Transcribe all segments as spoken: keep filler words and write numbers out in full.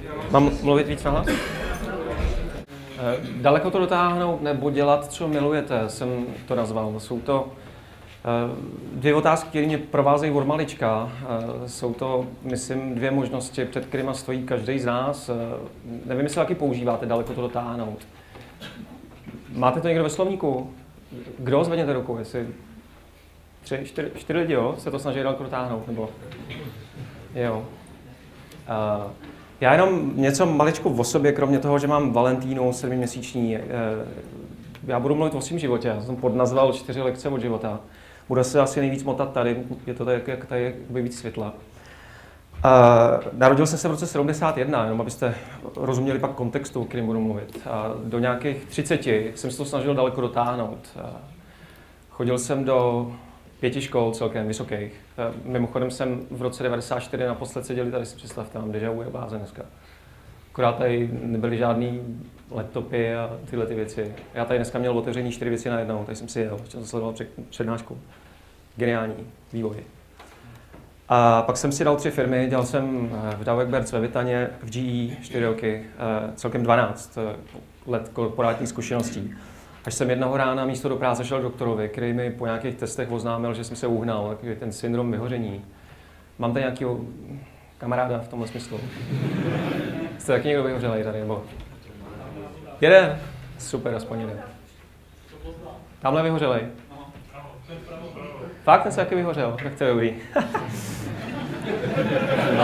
Mám mluvit víc nahlas? Daleko to dotáhnout nebo dělat, co milujete, jsem to nazval. Jsou to dvě otázky, které mě provázejí od malička. Jsou to, myslím, dvě možnosti, před kterými stojí každý z nás. Nevím, jestli taky používáte daleko to dotáhnout. Máte to někdo ve slovníku? Kdo? Zvedněte ruku, jestli tři, čtyři, čtyři lidi, jo? Se to snaží daleko dotáhnout, nebo? Jo. Uh, já jenom něco maličku o sobě, kromě toho, že mám Valentínu sedmiměsíční. Uh, já budu mluvit o svém životě, já jsem podnazval čtyři lekce od života. Budu se asi nejvíc motat tady, je to tak, jak tady je víc světla. Uh, narodil jsem se v roce sedmdesát jedna, jenom abyste rozuměli pak kontextu, o kterém budu mluvit. Uh, do nějakých třiceti jsem se to snažil daleko dotáhnout. Uh, chodil jsem do pěti škol celkem vysokých. Uh, mimochodem jsem v roce devadesát čtyři naposled seděli, tady si představte, mám déjà vu je blázen dneska. Akorát tady nebyly žádný laptopy a tyhle ty věci. Já tady dneska měl otevřený čtyři věci najednou, tady jsem si jel, ještě jsem sledoval přednášku. Geniální vývoj. A pak jsem si dal tři firmy, dělal jsem v Dow Bertz ve Vitaně, v G E čtyři roky, celkem dvanáct let korporátních zkušeností. Až jsem jednoho rána místo do práce šel k doktorovi, který mi po nějakých testech oznámil, že jsem se uhnal, takový ten syndrom vyhoření. Mám tady nějakého kamaráda v tomhle smyslu? Jste taky někdo vyhořelej tady, nebo? Jeden? Super, aspoň jeden. Tamhle vyhořelej. Fakt, ten se taky vyhořel, tak to je dobrý. no.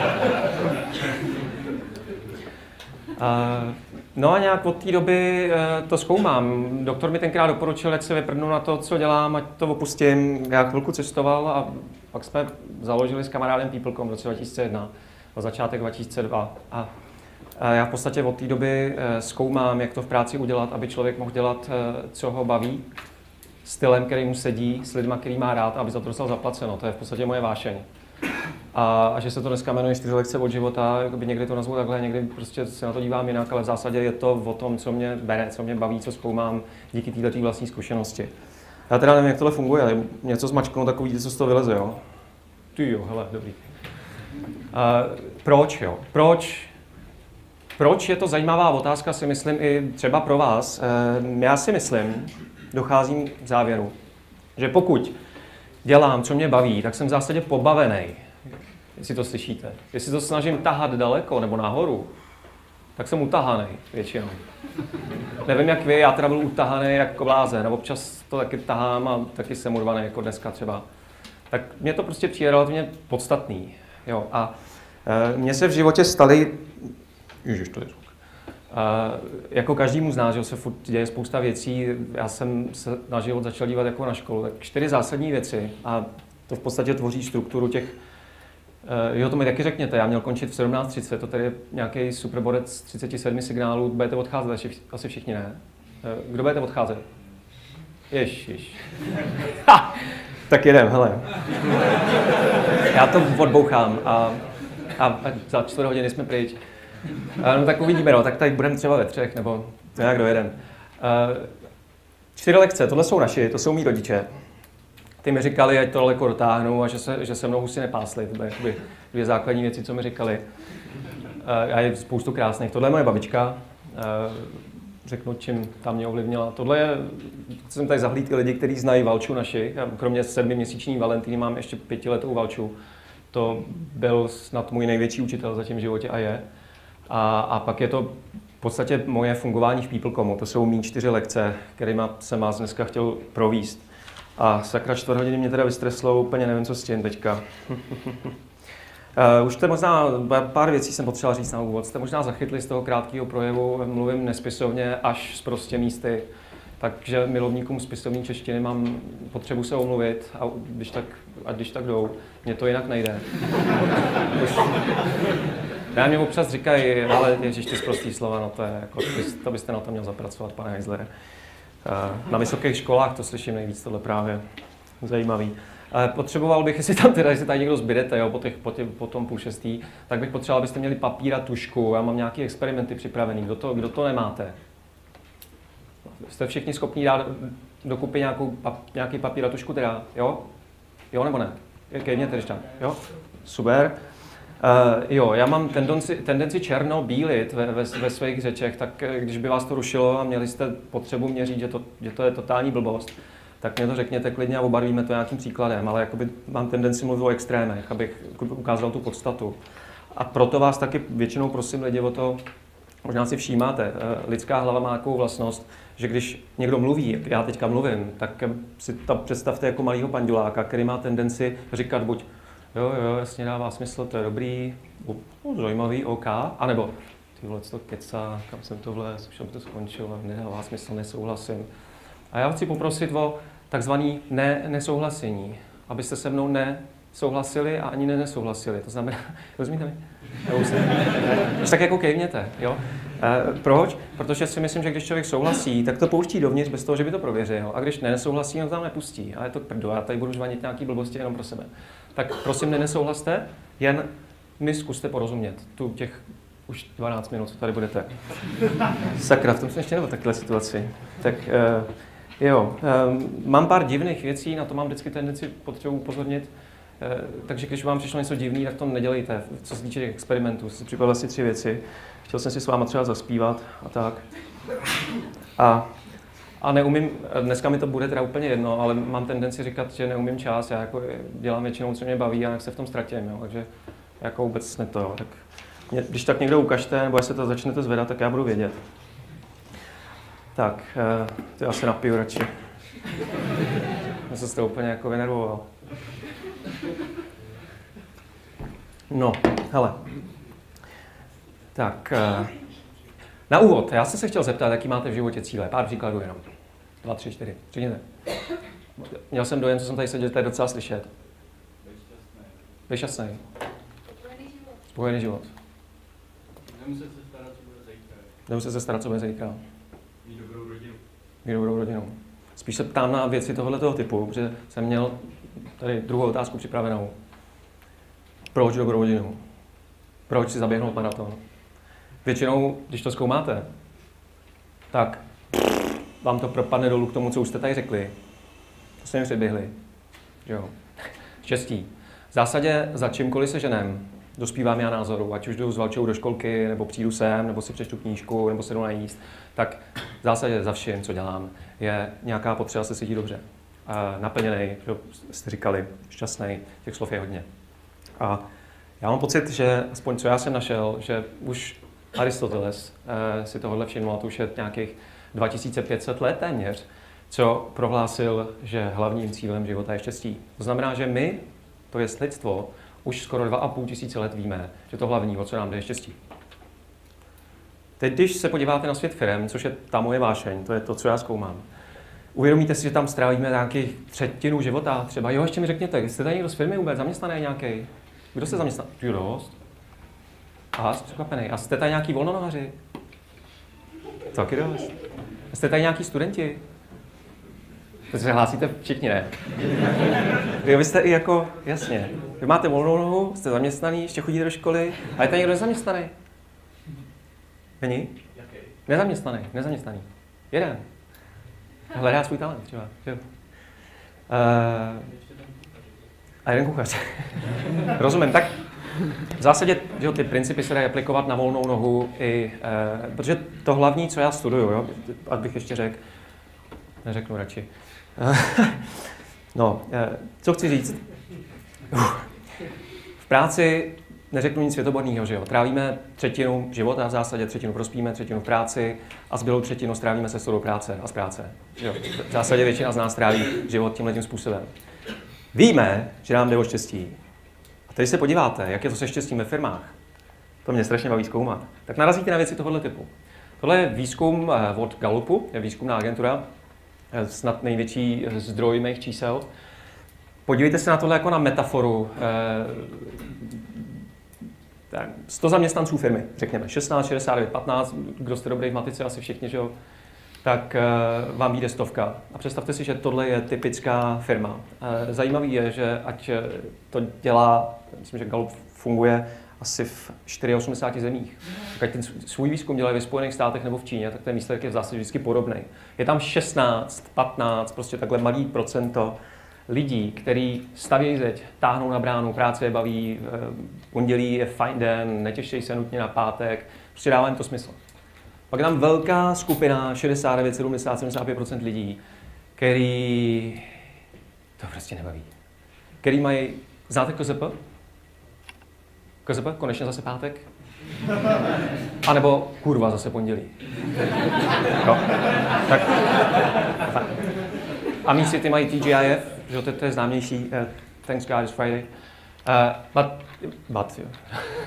Uh, no a nějak od té doby uh, to zkoumám. Doktor mi tenkrát doporučil, ať se vyprdnu na to, co dělám, ať to opustím. Já chvilku cestoval a pak jsme založili s kamarádem People tečka com v roce dva tisíce jedna, na začátek dva tisíce dva. A uh, já v podstatě od té doby uh, zkoumám, jak to v práci udělat, aby člověk mohl dělat, uh, co ho baví, stylem, který mu sedí, s lidma, který má rád, aby za to dostal zaplaceno. To je v podstatě moje vášeň. A, a že se to dneska jmenuje čtyři lekce od života, jakoby někdy to nazvu takhle, někdy prostě se na to dívám jinak, ale v zásadě je to o tom, co mě bere, co mě baví, co zkoumám díky této vlastní zkušenosti. Já teda nevím, jak tohle funguje, ale něco zmačknu, tak uvidíte, co z toho vyleze, jo? Ty jo, hele, dobrý. A proč, jo? Proč? Proč je to zajímavá otázka, si myslím, i třeba pro vás. Já si myslím, docházím k závěru, že pokud dělám, co mě baví, tak jsem v zásadě pobavený, jestli to slyšíte. Jestli to snažím tahat daleko nebo nahoru, tak jsem utahaný většinou. Nevím, jak vy, já teda byl utahaný jako blázen, nebo občas to taky tahám a taky jsem urvaný, jako dneska třeba. Tak mně to prostě přijde relativně podstatný. Jo, a e, mně se v životě staly... Ježiš, to je zvuk. Uh, jako každému z nás, že se furt děje spousta věcí, já jsem se na život začal dívat jako na školu, tak čtyři zásadní věci a to v podstatě tvoří strukturu těch, uh, jo, to mi taky řekněte, já měl končit v sedmnáct třicet, to tady je nějaký superbodec třicet sedm signálů, budete odcházet, asi, asi všichni ne. Uh, kdo budete odcházet? Ježiš. Tak jedem, hele. Já to odbouchám a, a, a za čtvrt hodiny jsme pryč. No tak uvidíme, no, tak tady budeme třeba ve třech, nebo nějak dojedem. Čtyři lekce, tohle jsou naši, to jsou mý rodiče. Ty mi říkali, ať to daleko dotáhnu a že se, že se mnou husy nepásli. To byly jakoby dvě základní věci, co mi říkali. A je spoustu krásných. Tohle je moje babička. Řeknu, čím tam mě ovlivnila. Tohle je, jsem tady zahlídl ty lidi, kteří znají Valču naši. Já kromě sedmiměsíční Valentíny mám ještě pětiletou Valču. To byl snad můj největší učitel zatím v životě a je. A, a pak je to v podstatě moje fungování v People tečka comu. To jsou mý čtyři lekce, kterými jsem vás dneska chtěl províst. A sakra čtvrt hodiny mě teda vystreslo, úplně nevím, co s tím teďka. uh, už jste možná, pár věcí jsem potřeboval říct na úvod, jste možná zachytli z toho krátkého projevu, mluvím nespisovně až z prostě místy. Takže milovníkům spisovní češtiny mám potřebu se omluvit a když tak, a když tak jdou, mně to jinak nejde. Už... Já mě občas říkají, ale ježiš, ty sprostý slova, no to je jako, to byste na to měl zapracovat, pane Heislere. Na vysokých školách to slyším nejvíc, tohle právě zajímavý. Potřeboval bych, jestli tam teda, jestli tady někdo zbydete, jo, po, těch, po, těch, po tom půl šestý, tak bych potřeboval, abyste měli papír a tušku, já mám nějaké experimenty připravený, kdo to, kdo to nemáte? Jste všichni schopni dát dokupy nějakou, pap, nějaký papír a tušku teda, jo? Jo nebo ne? Kejvněte, když tam, jo? Super. jo, já mám tendenci, tendenci černo-bílit ve, ve, ve svých řečech, tak když by vás to rušilo a měli jste potřebu mě říct, že to, že to je totální blbost, tak mě to řekněte klidně a obarvíme to nějakým příkladem, ale jakoby mám tendenci mluvit o extrémech, abych ukázal tu podstatu. A proto vás taky většinou prosím lidi o to, možná si všímáte, lidská hlava má takovou vlastnost, že když někdo mluví, jak já teďka mluvím, tak si tam představte jako malýho panduláka, který má tendenci říkat buď jo, jo, jasně dává smysl, to je dobrý, no, zajímavý, OK, anebo ty vole, co to keca, kam jsem tohle, už jsem to skončil, nedává smysl, nesouhlasím. A já chci poprosit o takzvaný ne, nesouhlasení, abyste se mnou nesouhlasili a ani ne nesouhlasili, to znamená, rozumíte mi? Už tak jako kejvněte, jo? E, proč? Protože si myslím, že když člověk souhlasí, tak to pouští dovnitř bez toho, že by to prověřil. A když nesouhlasí, on tam nepustí. A je to prdo, já tady budu žvanit nějaký blbosti jenom pro sebe. Tak prosím, nesouhlaste, jen mi zkuste porozumět. Tu těch už dvanáct minut, co tady budete. Sakra, v tom jsem ještě nebyl takhle situaci. Tak e, jo, e, mám pár divných věcí, na to mám vždycky tendenci potřebu upozornit. Takže když vám přišlo něco divný, tak to nedělejte. Co se týče těch experimentů, si připravil asi tři věci. Chtěl jsem si s váma třeba zaspívat a tak. A, a neumím, dneska mi to bude teda úplně jedno, ale mám tendenci říkat, že neumím čas. Já jako dělám většinou, co mě baví a jak se v tom ztratím. Jo. Takže jako vůbec ne to. Jo. Tak mě, když tak někdo ukažte, nebo jestli to začnete zvedat, tak já budu vědět. Tak, to já se napiju radši. Já jsem se to úplně jako vynervoval. No, hele. Tak, na úvod, já jsem se chtěl zeptat, jaký máte v životě cíle. Pár příkladů jenom. Dva, tři, čtyři. Řekněte. Měl jsem dojem, co jsem tady seděl, tady docela slyšet. Vy šťastný. Spokojený život. Spokojený život. Nemuset se starat, co bude zítra. Nemuset se starat, co bude zítra. Mít dobrou rodinu. Mít dobrou rodinu. Spíš se ptám na věci tohoto typu, protože jsem měl tady druhou otázku připravenou. Proč dobrou rodinu? Proč si zaběhnout maraton? Většinou, když to zkoumáte, tak vám to propadne dolů k tomu, co už jste tady řekli. To jste mi předběhli. Jo. Štěstí. V zásadě za čímkoliv se ženem, dospívám já názoru, ať už jdu s Valčou do školky, nebo přijdu sem, nebo si přečtu knížku, nebo se jdu najíst, tak v zásadě za vším, co dělám, je nějaká potřeba se cítit dobře. Naplněný, že jste říkali, šťastný, těch slov je hodně. A já mám pocit, že aspoň co já jsem našel, že už Aristoteles eh, si tohle všiml, a to už je nějakých dva tisíce pět set let téměř, co prohlásil, že hlavním cílem života je štěstí. To znamená, že my, to je lidstvo, už skoro dva a půl tisíce let víme, že to hlavní, o co nám jde, je štěstí. Teď, když se podíváte na svět firem, což je ta moje vášeň, to je to, co já zkoumám, uvědomíte si, že tam strávíme nějaký třetinu života třeba. Jo, ještě mi řekněte, jste tady někdo z firmy vůbec zaměstnaný nějaký? Kdo se zaměstná? Ty dost. Aha, jsem překvapený. A jste tady nějaký volnonohaři? Taky dost. A jste tady nějaký studenti? To se hlásíte všichni, ne? Jo, vy jste i jako, jasně. Vy máte volnou nohu, jste zaměstnaný, ještě chodíte do školy, a je tady někdo nezaměstnaný? Není? Jaký? Nezaměstnaný, nezaměstnaný. Jeden. Hledá svůj talent třeba. Jo. Uh, a jeden kuchař. Rozumím. Tak v zásadě jo, ty principy se dají aplikovat na volnou nohu, i, uh, protože to hlavní, co já studuju, jo, abych ještě řekl, neřeknu radši. Uh, no, uh, co chci říct? Uh, v práci neřeknu nic světoborného, že jo. Trávíme třetinu života, v zásadě třetinu prospíme, třetinu v práci a zbylou třetinu strávíme se do práce a z práce. Jo. V zásadě většina z nás tráví život tímhletím způsobem. Víme, že nám jde o štěstí. A teď se podíváte, jak je to se štěstím ve firmách. To mě strašně baví zkoumat. Tak narazíte na věci tohoto typu. Tohle je výzkum od Gallupu, je výzkumná agentura, snad největší zdroj mých čísel. Podívejte se na tohle jako na metaforu. sto zaměstnanců firmy, řekněme, šestnáct, šedesát devět, patnáct, kdo jste dobrý v matice, asi všichni, že jo, tak uh, vám vyjde stovka. A představte si, že tohle je typická firma. Uh, zajímavý je, že ať to dělá, myslím, že Gallup funguje asi v osmdesáti čtyřech zemích. Tak ať ten svůj výzkum dělají ve Spojených státech nebo v Číně, tak ten výsledek je v zásadě vždycky podobný. Je tam šestnáct, patnáct, prostě takhle malý procento lidí, kteří stavějí zeď, táhnou na bránu, práce je baví, pondělí je fajn den, netěštějí se nutně na pátek, prostě dává jim to smysl. Pak je tam velká skupina, šedesát devět, sedmdesát, sedmdesát pět procent lidí, který to prostě nebaví. Který mají, znáte K Z P? K Z P? Konečně zase pátek? A nebo kurva, zase pondělí. Jo? Tak. tak. A místě ty mají T G I F, že to, to je známější, uh, Thanks God it's Friday. Uh, but, but, jo.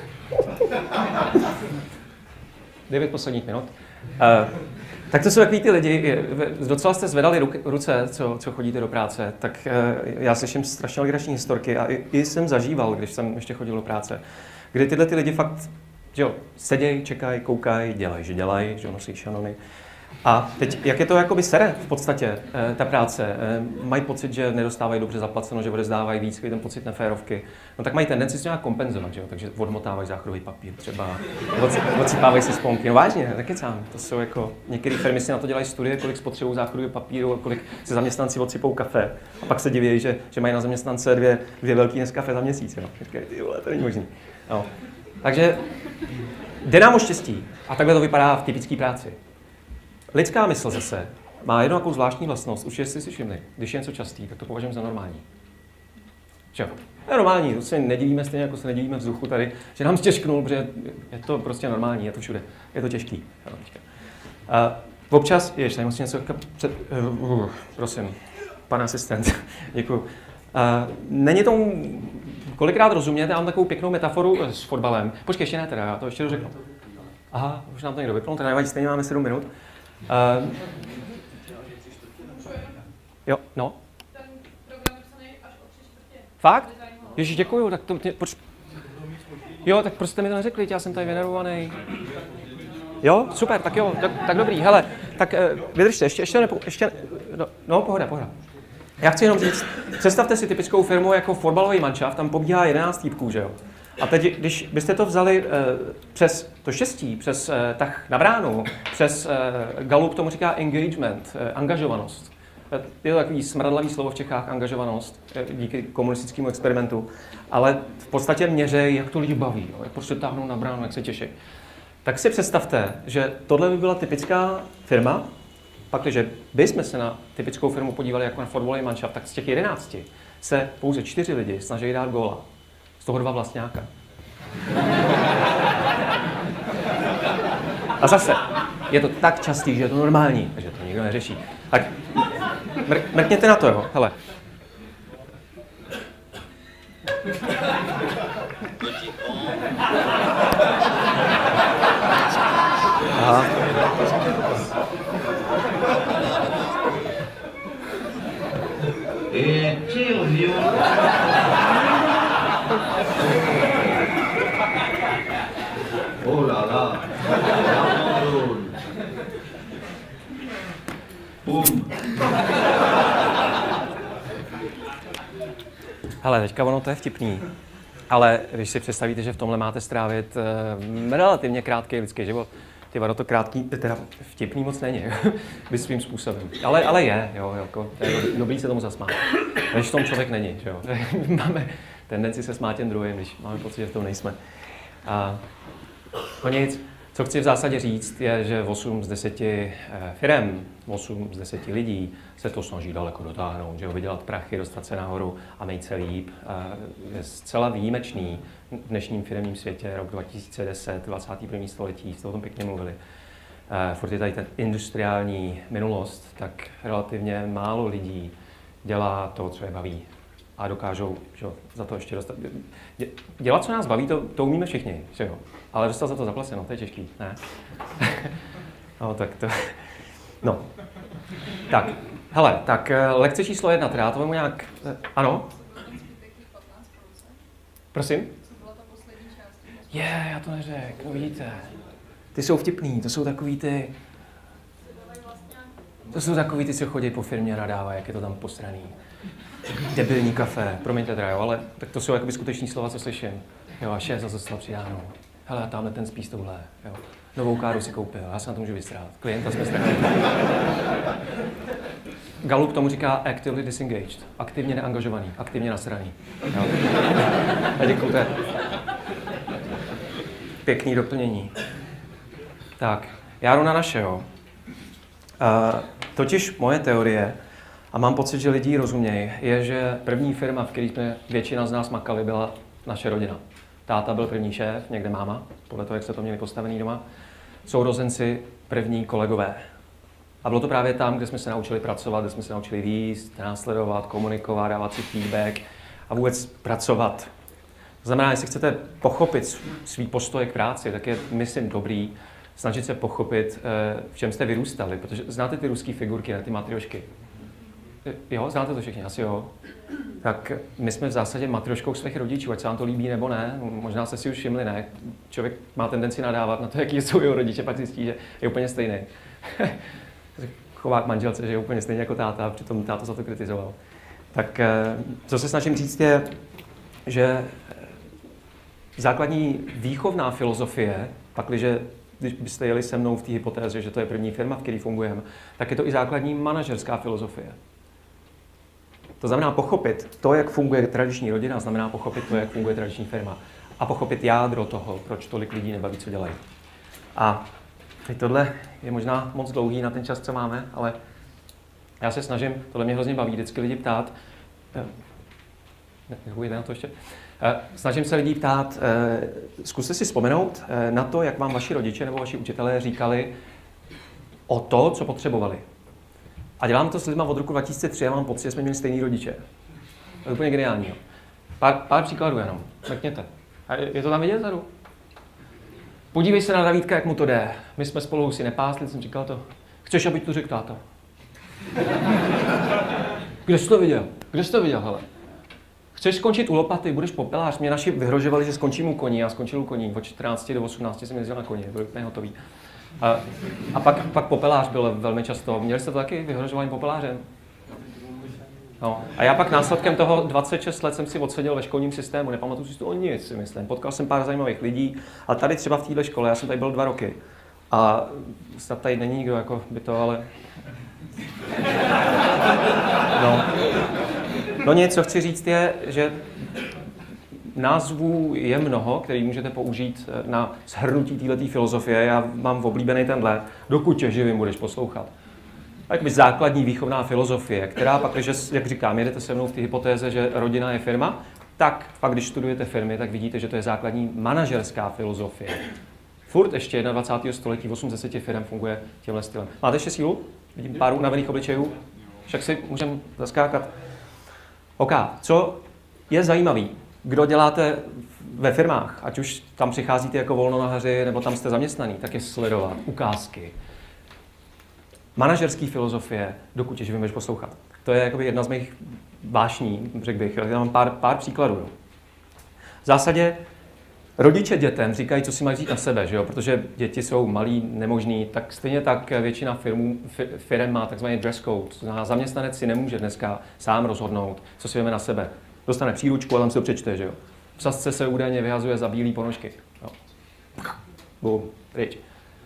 devět posledních minut. Uh, tak to jsou takový ty lidi, docela jste zvedali ruky, ruce, co, co chodíte do práce, tak uh, já slyším strašně legrační historky a i, i jsem zažíval, když jsem ještě chodil do práce, kdy tyhle ty lidi fakt, že jo, sedějí, čekají, koukají, dělají, že dělají, že nosí šanony. A teď, jak je to jakoby sere v podstatě, ta práce, mají pocit, že nedostávají dobře zaplaceno, že odezdávají víc, ten pocit neférovky, no tak mají tendenci se nějak kompenzovat, že jo? Takže odmotávají záchodový papír třeba, odsypávají si sponky, no vážně, taky sám, to jsou jako, některé firmy si na to dělají studie, kolik spotřebují záchodového papíru, kolik si zaměstnanci odsypou kafe a pak se diví, že, že mají na zaměstnance dvě, dvě velký Nescafé za měsíc, jo? Říkají, ty vole, to není možný. No. Takže jde nám o štěstí a takhle to vypadá v typické práci. Lidská mysl zase má jednu takovou zvláštní vlastnost, určitě jste si všimli, když je něco častý, tak to považujeme za normální. Že jo? Je normální, to se nedivíme stejně, jako se nedivíme vzduchu tady, že nám stěžknul, protože je to prostě normální, je to všude, je to těžký. Uh, občas, jež, tady musím něco, před, uh, prosím, pan asistent, děkuju. Uh, není tomu, kolikrát rozumět, já mám takovou pěknou metaforu s fotbalem. Počkej, ještě ne teda, já to ještě dořeknu. Aha, už nám to někdo vypnul, teda nevadí, stejně máme sedm minut. Uh, jo, no. Ten program je psaný až o tři čtvrtě. Fakt? Ježiš, děkuju, tak to mě, proč... Jo, tak proč jste mi to neřekli, já jsem tady venerovaný. Jo, super, tak jo, tak, tak dobrý, hele, tak uh, vydržte, ještě, ještě, nepo, ještě, no, no, pohoda, pohoda. Já chci jenom říct, představte si typickou firmu jako fotbalový manšaft, tam pobíhá jedenáct týpků, že jo? A teď, když byste to vzali uh, přes to štěstí, přes uh, tah na bránu, přes uh, Gallup tomu říká engagement, uh, angažovanost. Je to takový smradlavý slovo v Čechách, angažovanost, díky komunistickému experimentu, ale v podstatě měřejí, jak to lidi baví, jo, jak prostě táhnou na bránu, jak se těší. Tak si představte, že tohle by byla typická firma, pak, když bychom se na typickou firmu podívali jako na fotbalový manšaft, tak z těch jedenácti se pouze čtyři lidi snaží dát góla. Z toho dva vlastňáka. A zase, je to tak častý, že je to normální, že to nikdo neřeší. Tak mr- mrkněte na to, jo, hele. Aha. Et tire violent. Oh là là. Bum. Hele, teďka ono to je vtipný, ale když si představíte, že v tomhle máte strávit uh, relativně krátký lidský život, ty vado to krátký, teda vtipný moc není, by svým způsobem. Ale, ale je, jo, jako, je dobrý se tomu zasmát. Když v tom člověk není, že jo. Máme tendenci se smát těm druhým, když máme pocit, že v tom nejsme. A no nic, co chci v zásadě říct, je, že osm z deseti firem, osm z deseti lidí se to snaží daleko dotáhnout, že jo, vydělat prachy, dostat se nahoru a mít se líp. Je zcela výjimečný v dnešním firemním světě, rok dva tisíce deset, dvacátého prvního století, jste o tom pěkně mluvili. Furt je tady ta industriální minulost, tak relativně málo lidí dělá to, co je baví. A dokážou, že jo, za to ještě dostat. Dělat, co nás baví, to, to umíme všichni, že jo. Ale dostat za to zaplaceno, to je těžký, ne? No, tak to... No. Tak, hele, tak lekce číslo jedna, teda já to vemu nějak... Ano? Prosím? Je, yeah, já to neřekl, no vidíte. Ty jsou vtipný, to jsou takový ty... To jsou takový ty, co chodí po firmě a nadávají, jak je to tam posraný. Debilní kafe, promiňte teda, jo, ale tak to jsou jakoby skuteční slova, co slyším. Jo, a šéf zase slova přidánou. Hele, tamhle ten spí s touhle, jo. Novou káru si koupil, já se na to můžu vystrát. Klienta jsme strhali. Gallup tomu říká actively disengaged, aktivně neangažovaný, aktivně nasraný. Jo. A děkuju, to je pěkný doplnění. Tak, já jdu na naše, jo. Uh, totiž moje teorie, a mám pocit, že lidi rozumějí, je, že první firma, v které jsme většina z nás makali, byla naše rodina. Táta byl první šéf, někde máma, podle toho, jak se to měli postavený doma. Sourozenci první kolegové. A bylo to právě tam, kde jsme se naučili pracovat, kde jsme se naučili výst, následovat, komunikovat, dávat si feedback a vůbec pracovat. To znamená, jestli chcete pochopit svý postoj k práci, tak je, myslím, dobrý snažit se pochopit, v čem jste vyrůstali, protože znáte ty ruské figurky, ne, ty matriošky. Jo, znáte to všichni, asi jo. Tak my jsme v zásadě matrioškou svých rodičů, ať se vám to líbí nebo ne, možná jste si už všimli, ne. Člověk má tendenci nadávat na to, jaký jsou jeho rodiče, pak zjistí, že je úplně stejný. Chová k manželce, že je úplně stejný jako táta, přitom táta za to kritizoval. Tak co se snažím říct je, že základní výchovná filozofie, pakliže když byste jeli se mnou v té hypotéze, že to je první firma, v které fungujeme, tak je to i základní manažerská filozofie. To znamená pochopit to, jak funguje tradiční rodina, znamená pochopit to, jak funguje tradiční firma. A pochopit jádro toho, proč tolik lidí nebaví, co dělají. A teď tohle je možná moc dlouhý na ten čas, co máme, ale já se snažím, tohle mě hrozně baví, vždycky lidi ptát, ne, na to ještě. Snažím se lidí ptát, zkuste si vzpomenout na to, jak vám vaši rodiče nebo vaši učitelé říkali o to, co potřebovali. A dělám to s lidma od roku dva tisíce tři a mám pocit, že jsme měli stejný rodiče. To je úplně geniální. Pár, pár příkladů jenom. Mrkněte. A je to tam vidět tady? Podívej se na Davídka, jak mu to jde. My jsme spolu si nepásli, jsem říkal to. Chceš, abych to řekl, táta? Kde jsi to viděl? Kde jsi to viděl, hele? Chceš skončit u lopaty, budeš popelář. Mě naši vyhrožovali, že skončím u koní. Já skončil u koní. Od čtrnácti do osmnácti jsem jezdil na koni. Byl úplně hotový. A, a pak, pak popelář byl velmi často. Měli jste to taky vyhrožování popelářem? No. A já pak následkem toho dvacet šest let jsem si odseděl ve školním systému. Nepamatuji si to o nic, si myslím. Potkal jsem pár zajímavých lidí. A tady třeba v této škole, já jsem tady byl dva roky. A snad tady není nikdo, jako by to, ale... No. No nic, co chci říct je, že názvů je mnoho, který můžete použít na shrnutí této filozofie. Já mám oblíbený tenhle, dokud tě živým budeš poslouchat. Jakoby základní výchovná filozofie, která pak, že, jak říkám, jedete se mnou v té hypotéze, že rodina je firma, tak pak, když studujete firmy, tak vidíte, že to je základní manažerská filozofie. Furt ještě dvacátého prvního století, osm z deseti firm funguje tímhle stylem. Máte ještě sílu? Vidím pár unavených obličejů. Však si můžeme zaskákat. OK, co je zajímavý? Kdo děláte ve firmách, ať už tam přicházíte jako volnonahaři, nebo tam jste zaměstnaný, tak je sledovat ukázky. Manažerský filozofie, dokud tě živým budeš poslouchat. To je jakoby jedna z mých vášní, řekl bych. Já mám pár, pár příkladů. V zásadě rodiče dětem říkají, co si mají vzít na sebe, že jo? Protože děti jsou malí, nemožný, tak stejně tak většina firmů, firm má takzvaný dress code. To znamená, zaměstnanec si nemůže dneska sám rozhodnout, co si veme na sebe. Dostane příručku a tam si to přečte, že jo? V sasce se údajně vyhazuje za bílý ponožky. Jo. Bum, pryč.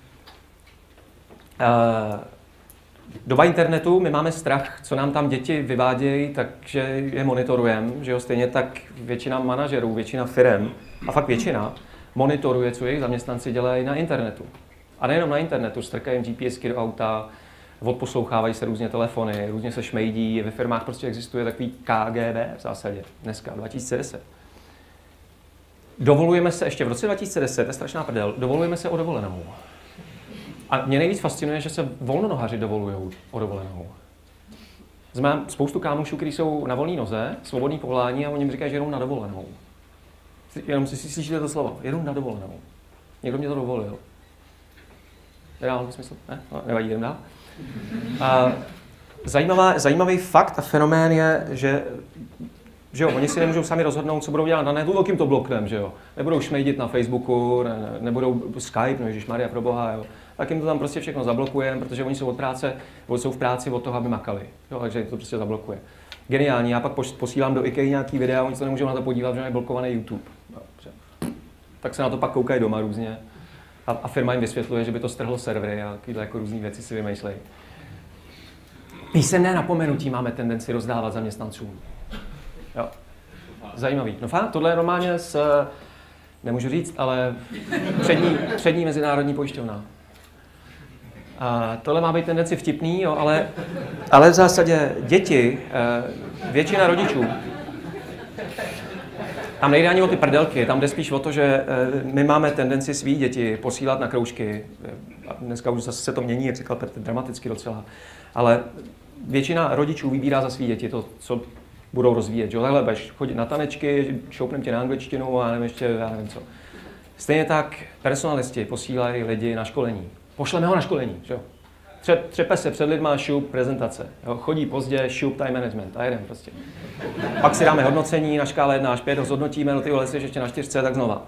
Uh, doba internetu, my máme strach, co nám tam děti vyvádějí, takže je monitorujeme, že jo? Stejně tak většina manažerů, většina firem, a fakt většina, monitoruje, co jejich zaměstnanci dělají na internetu. A nejenom na internetu, strkají jim GPSky do auta, odposlouchávají se různě telefony, různě se šmejdí, ve firmách prostě existuje takový K G B v zásadě, dneska, dva tisíce deset. Dovolujeme se, ještě v roce dva tisíce deset, to je strašná prdel, dovolujeme se o dovolenou. A mě nejvíc fascinuje, že se volnonohaři dovolují o dovolenou. Znám spoustu kámošů, kteří jsou na volné noze, svobodný povolání a oni mi říkají, že jedou na dovolenou. Jenom si slyšíte to slovo, jedou na dovolenou. Někdo mě to dovolil. Nedává to smysl? Ne? No, nevadí, jdem dál. A zajímavá, zajímavý fakt a fenomén je, že, že jo, oni si nemůžou sami rozhodnout, co budou dělat na netu, kým to bloknem, že jo. Nebudou šmejdit na Facebooku, ne, ne, nebudou Skype, no ježišmarja, proboha, jo. Tak jim to tam prostě všechno zablokujeme, protože oni jsou od práce, jsou v práci od toho, aby makali. Jo, takže to prostě zablokuje. Geniální, já pak posílám do IKEA nějaký videa, oni se nemůžou na to podívat, že je blokovaný YouTube. Dobře. Tak se na to pak koukají doma různě. A, a firma jim vysvětluje, že by to strhlo servery a takovéhle jako různý věci si vymýšlejí. Písemné napomenutí máme tendenci rozdávat zaměstnancům. Jo. Zajímavý. No fakt, tohle je normálně s, nemůžu říct, ale přední, přední mezinárodní pojišťovna. A tohle má být tendenci vtipný, jo, ale, ale v zásadě děti, většina rodičů, tam nejde ani o ty prdelky, tam jde spíš o to, že my máme tendenci svý děti posílat na kroužky. A dneska už zase se to mění, jak říkal Petr, dramaticky docela. Ale většina rodičů vybírá za svý děti to, co budou rozvíjet. Že? Takhle budeš chodit na tanečky, šoupnem tě na angličtinu a nevím ještě, já nevím co. Stejně tak personalisti posílají lidi na školení. Pošleme ho na školení. Že? Tře, třepe se před lidma, šup, prezentace. Jo? Chodí pozdě, šup, time management a jeden prostě. Pak si dáme hodnocení na škále jedna až pět, ho zhodnotíme, no ty vole, jsi ještě na čtyřce, tak znova.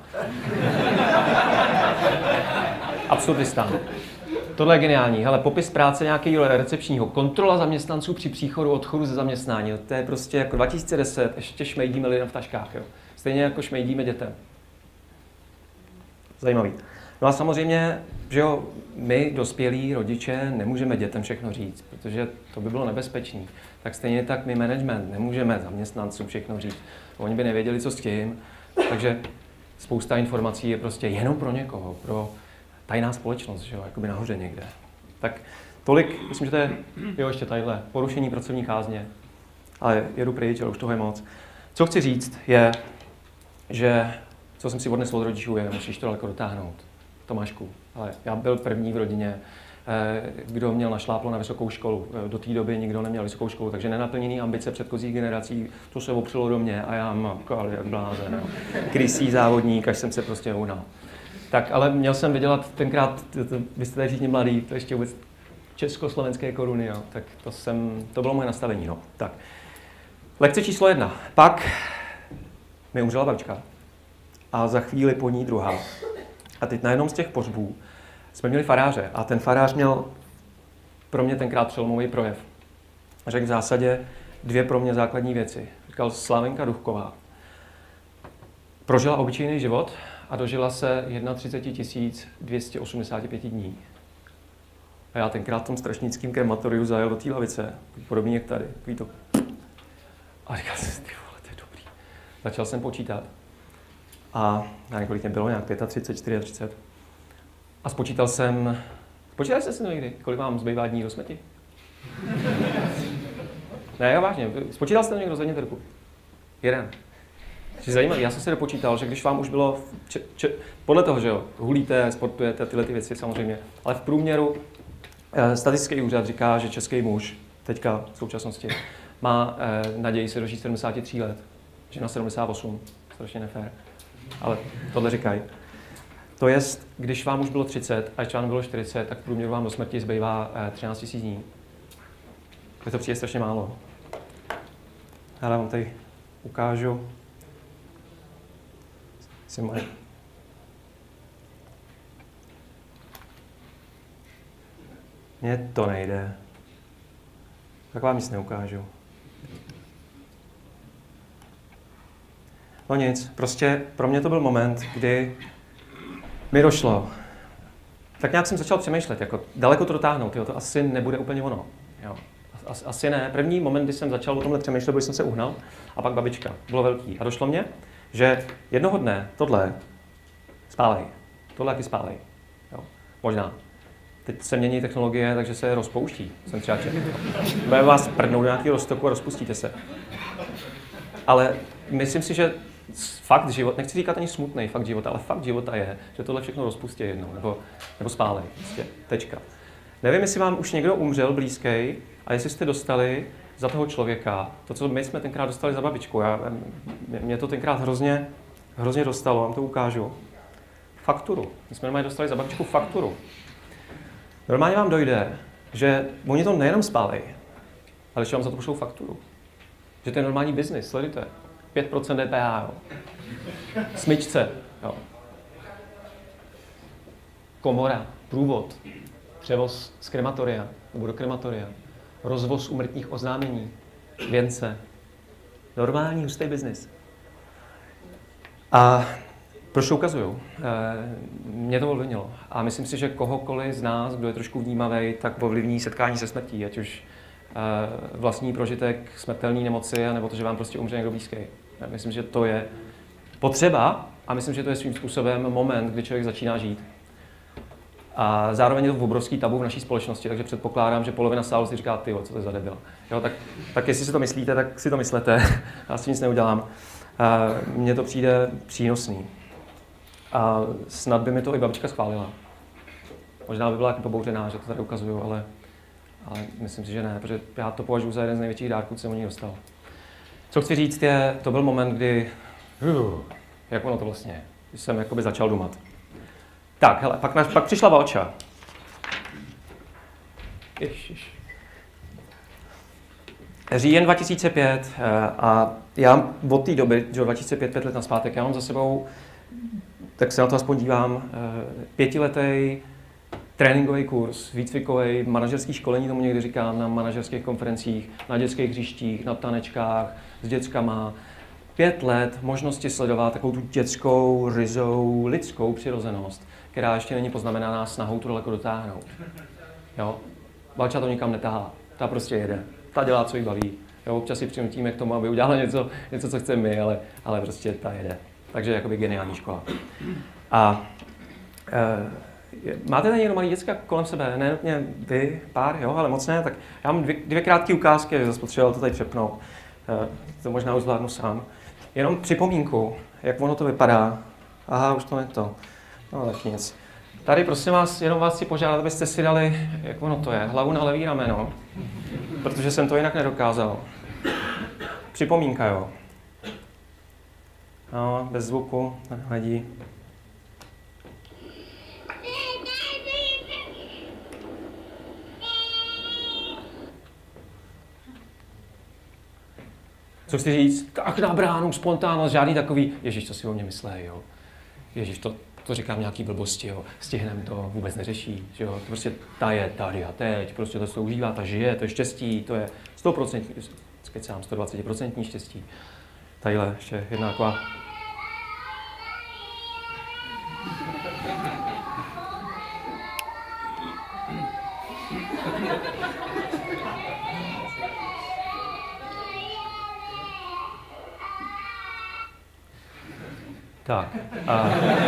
Absurdistán. Tohle je geniální. Hele, popis práce nějakého recepčního, kontrola zaměstnanců při příchodu, odchodu ze zaměstnání. To je prostě jako dva tisíce deset, ještě šmejdíme lidem v taškách. Jo? Stejně jako šmejdíme dětem. Zajímavý. No a samozřejmě, že jo, my, dospělí rodiče, nemůžeme dětem všechno říct, protože to by bylo nebezpečný. Tak stejně tak my management nemůžeme zaměstnancům všechno říct. Oni by nevěděli, co s tím. Takže spousta informací je prostě jenom pro někoho, pro tajná společnost, že jo, jakoby nahoře někde. Tak tolik, myslím, že to je, jo, ještě tadyhle, porušení pracovní kázně. Ale jedu pryč, ale už toho je moc. Co chci říct je, že co jsem si odnesl od rodičů je, musíš to daleko dotáhnout. Tomášku, ale já byl první v rodině, kdo měl našláplo na vysokou školu. Do té doby nikdo neměl vysokou školu, takže nenaplněný ambice předchozích generací, to se opřelo do mě a já mám kali jak blázen, no. Krysý závodník, až jsem se prostě uhnal. Tak, ale měl jsem vydělat tenkrát, vy jste tady všichni mladý, to ještě vůbec československé koruny, jo. Tak to, jsem, to bylo moje nastavení. No. Tak. Lekce číslo jedna. Pak mi umřela babička a za chvíli po ní druhá. A teď na jednom z těch pohřbů jsme měli faráře a ten farář měl pro mě tenkrát přelomový projev. Řekl v zásadě dvě pro mě základní věci. Říkal, Slavenka Duchková prožila obyčejný život a dožila se třicet jedna tisíc dvě stě osmdesát pět dní. A já tenkrát v tom strašnickém krematoriu zajel do té lavice, podobně jak tady, takový to. A říkal jsem si, ty vole, to je dobrý. Začal jsem počítat. A na několik mě bylo, nějak třicet pět, třicet čtyři. A spočítal jsem, spočítali jste si to někdy, kolik vám zbývá dní do smrti? Ne, já vážně, spočítal jste to někdo, zvedněte ruku. Jeden. Což je zajímavé, já jsem se dopočítal, že když vám už bylo, če, če, podle toho, že jo, hulíte, sportujete, tyhle ty věci samozřejmě, ale v průměru eh, statistický úřad říká, že český muž, teďka v současnosti, má eh, naději se dožít sedmdesát tři let, že na sedmdesát osm, strašně nefér, ale tohle říkají. To jest, když vám už bylo třicet a když vám bylo čtyřicet, tak v průměru vám do smrti zbývá eh, třináct tisíc dní. Je to přijde strašně málo. Já vám tady ukážu. Moje... Mně to nejde. Tak vám nic neukážu. No nic, prostě pro mě to byl moment, kdy mi došlo. Tak nějak jsem začal přemýšlet, jako daleko to dotáhnout, jo, to asi nebude úplně ono. Jo. As, asi ne. První moment, kdy jsem začal o tomhle přemýšlet, byl jsem se uhnal a pak babička. Bylo velký. A došlo mě, že jednoho dne tohle spálej. Tohle taky spálej. Jo. Možná. Teď se mění technologie, takže se rozpouští. Jsem třeba čekal. Bude vás prdnout do nějakého roztoku a rozpustíte se. Ale myslím si, že fakt život, nechci říkat ani smutný fakt života, ale fakt života je, že tohle všechno rozpustí jednou, nebo, nebo spálej. Prostě. Tečka. Nevím, jestli vám už někdo umřel blízký a jestli jste dostali za toho člověka, to, co my jsme tenkrát dostali za babičku. Já, mě to tenkrát hrozně, hrozně dostalo, vám to ukážu. Fakturu. My jsme normálně dostali za babičku fakturu. Normálně vám dojde, že oni to nejenom spálej, ale že vám za to pošlou fakturu. Že to je normální biznis, sledujte. pět procent D P H, jo. Smyčce, jo. Komora, průvod, převoz z krematoria nebo do krematoria, rozvoz úmrtních oznámení, věnce. Normální, hustý biznis. A proč to ukazuju? E, mě to ovlivnilo. A myslím si, že kohokoliv z nás, kdo je trošku vnímavý, tak ovlivní setkání se smrtí, ať už vlastní prožitek smrtelné nemoci, nebo to, že vám prostě umře někdo blízký. Já myslím, že to je potřeba a myslím, že to je svým způsobem moment, kdy člověk začíná žít. A zároveň je to obrovský tabu v naší společnosti, takže předpokládám, že polovina sálu si říká, tyjo, co to je za debil. Jo, tak, tak jestli si to myslíte, tak si to myslete. Já s tím nic neudělám. Mně to přijde přínosný. A snad by mi to i babička schválila. Možná by byla jako pobouřená, že to tady ukazuju, ale, ale myslím si, že ne, protože já to považuji za jeden z největších dárků, co jsem od ní dostal. Co chci říct je, to byl moment, kdy, uh, jak ono to vlastně je, když jsem jakoby začal dumat. Tak, hele, pak, naš, pak přišla Valča. Ježiš. Říjen dva tisíce pět a já od té doby, že dva tisíce pět, pět let nazpátek, já mám za sebou, tak se na to aspoň dívám, pětiletý tréninkový kurz, výcvikový, manažerský školení, tomu někdy říkám, na manažerských konferencích, na dětských hřištích, na tanečkách, s dětskama. Pět let možnosti sledovat takovou tu dětskou, ryzou, lidskou přirozenost, která ještě není poznamenaná snahou tu daleko dotáhnout. Jo? Valča to nikam netahá, ta prostě jede, ta dělá, co jí baví. Jo? Občas si přinutíme k tomu, aby udělala něco, něco co chceme my, ale, ale prostě ta jede. Takže jakoby geniální škola. A e, máte tady někdo malý děcka kolem sebe? Ne nutně vy, pár, jo, ale moc ne. Tak já mám dvě, dvě krátké ukázky, zase potřeboval to tady přepnout. E, to možná už zvládnu sám. Jenom připomínku, jak ono to vypadá. Aha, už to je to. No tak nic. Tady prosím vás, jenom vás chci požádat, abyste si dali, jak ono to je, hlavu na levý rameno, protože jsem to jinak nedokázal. Připomínka, jo. No, bez zvuku, nevadí. Co chci říct? Tak na bránu, spontánnost, žádný takový, ježiš, co si o mě myslej, jo. Ježiš, to, to říkám nějaký blbosti, jo. Stihnem to vůbec neřeší, že jo. To prostě ta je tady a teď, prostě to se užívá, ta žije, to je štěstí, to je sto procent, skecám, sto dvacet procent štěstí. Tadyhle ještě jedna taková. Tak. A...